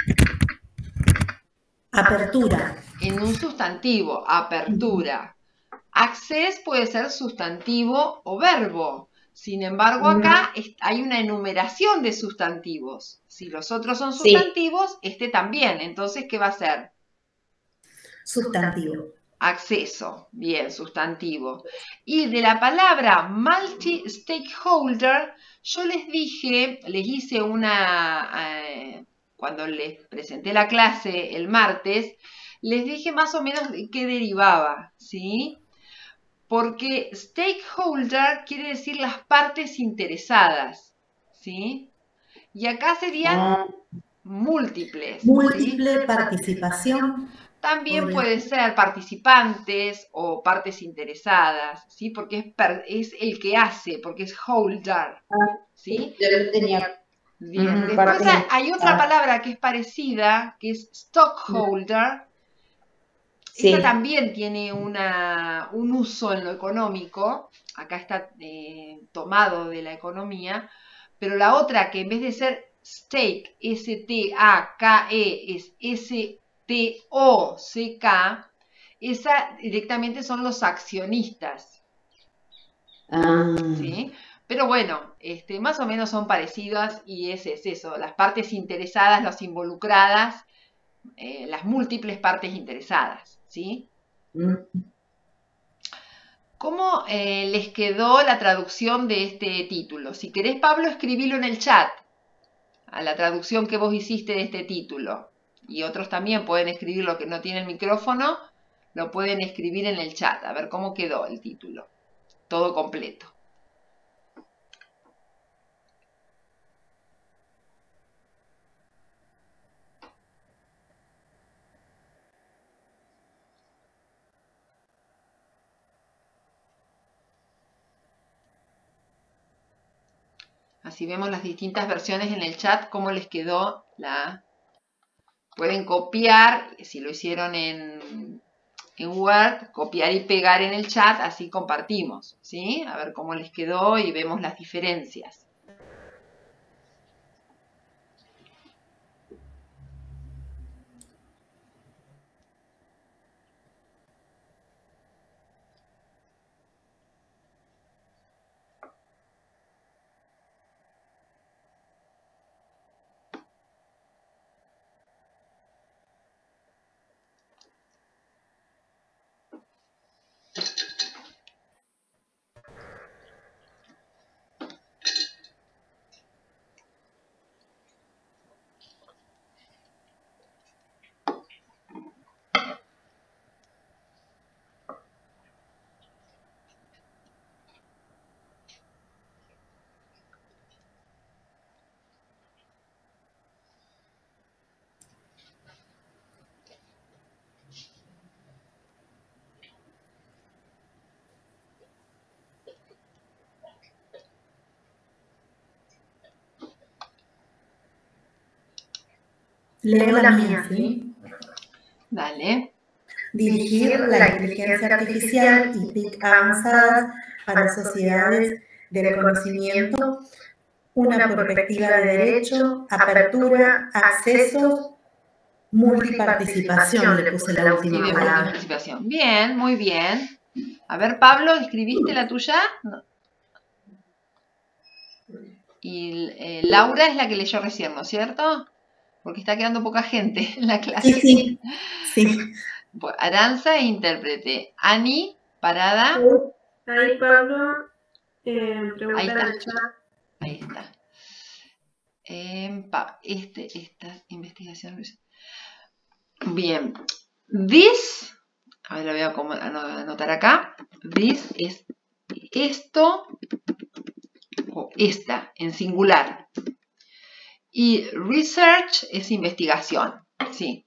Apertura. En un sustantivo, apertura. Access puede ser sustantivo o verbo. Sin embargo, acá es- hay una enumeración de sustantivos. Si los otros son Sí. sustantivos, este también. Entonces, ¿qué va a ser? Sustantivo. Acceso. Bien, sustantivo. Y de la palabra multi-stakeholder, yo les dije, les hice una... eh, cuando les presenté la clase el martes, les dije más o menos de qué derivaba, ¿sí? Porque stakeholder quiere decir las partes interesadas, ¿sí? Y acá serían Ah, múltiples, ¿sí? Múltiple participación. También Podría puede ser participantes o partes interesadas, ¿sí? Porque es, per- es el que hace, porque es holder, ¿sí? yo lo tenía. Bien. Ujú, Después partes hay, hay otra interesadas. palabra que es parecida, que es stockholder. Sí. Esa también tiene una, un uso en lo económico, acá está eh, tomado de la economía, pero la otra que en vez de ser stake, S T A K E, es S T O C K, esa directamente son los accionistas, Ah, ¿sí? Pero bueno, este, más o menos son parecidas y ese es eso, las partes interesadas, las involucradas, eh, las múltiples partes interesadas, ¿sí? mm. ¿Cómo eh, les quedó la traducción de este título? Si querés, Pablo, escribilo en el chat, a la traducción que vos hiciste de este título. Y otros también pueden escribir lo que no tienen micrófono, lo pueden escribir en el chat, a ver cómo quedó el título. Todo completo. Así vemos las distintas versiones en el chat, cómo les quedó la... Pueden copiar, si lo hicieron en, en Word, copiar y pegar en el chat, así compartimos, ¿sí? A ver cómo les quedó y vemos las diferencias. Leo la mía, ¿sí? Dale. Dirigir la inteligencia artificial y T I C avanzadas para sociedades del conocimiento, una perspectiva de derecho, apertura, acceso, multiparticipación, le puse la Y última de palabra. multiparticipación. Bien, muy bien. A ver, Pablo, ¿escribiste la tuya? No. Y eh, Laura es la que leyó recién, ¿no es cierto? Porque está quedando poca gente en la clase. Sí, sí, sí. Bueno, Aranza e intérprete. Ani, parada. Ahí Pablo eh, pregunta Ahí en está. el chat. Ahí está. Eh, pa, este, esta investigación. Bien. This, a ver, lo voy a como- a anotar acá. This es esto o esta en singular. Y research es investigación. Sí.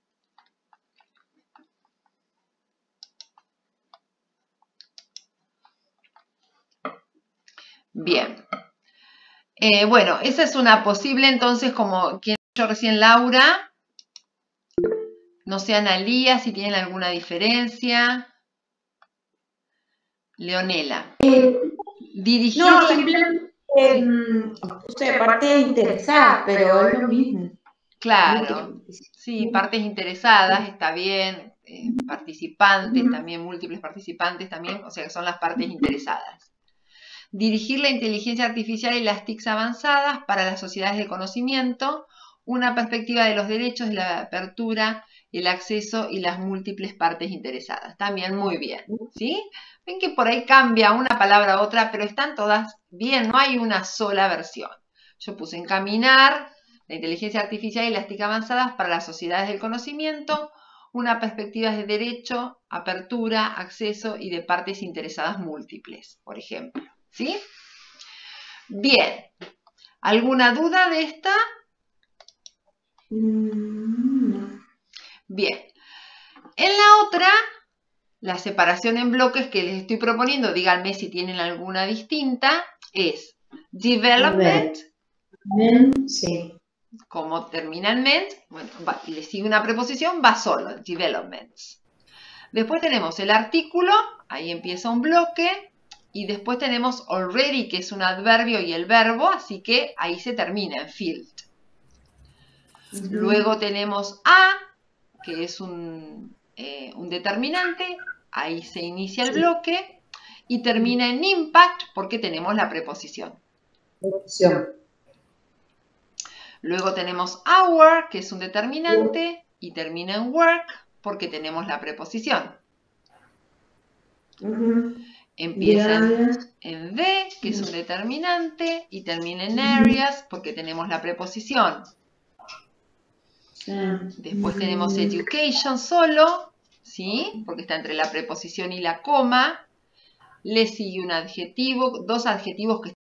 Bien. Eh, bueno, esa es una posible, entonces, como quien yo recién, Laura. No sé, Analía, si tienen alguna diferencia. Leonela. Dirigir. No, simplemente eh, puse partes interesadas, pero es lo mismo. Claro. Sí, partes interesadas, está bien. Eh, participantes Ujú. también, múltiples participantes también, o sea que son las partes interesadas. Dirigir la inteligencia artificial y las T I Cs avanzadas para las sociedades de conocimiento, una perspectiva de los derechos, de la apertura, el acceso y las múltiples partes interesadas. También muy bien, ¿sí? Ven que por ahí cambia una palabra a otra, pero están todas bien, no hay una sola versión. Yo puse encaminar la inteligencia artificial y las T I C avanzadas para las sociedades del conocimiento, una perspectiva de derecho, apertura, acceso y de partes interesadas múltiples, por ejemplo. ¿Sí? Bien. ¿Alguna duda de esta? Mm, Bien. En la otra, la separación en bloques que les estoy proponiendo, díganme si tienen alguna distinta, es development, men, sí. como termina en ment, bueno, va, y le sigue una preposición, va solo, developments. Después tenemos el artículo, ahí empieza un bloque, y después tenemos already, que es un adverbio y el verbo, así que ahí se termina en field. Ujú. Luego tenemos a, que es un, eh, un determinante, ahí se inicia el bloque, y termina en impact porque tenemos la preposición. Opción. Luego tenemos our, que es un determinante, y termina en work porque tenemos la preposición. Ujú. Empieza en, Diarias. en the, que es un determinante, y termina en areas porque tenemos la preposición. Sí. Después Mm, tenemos education solo, ¿sí? Porque está entre la preposición y la coma. Le sigue un adjetivo, dos adjetivos que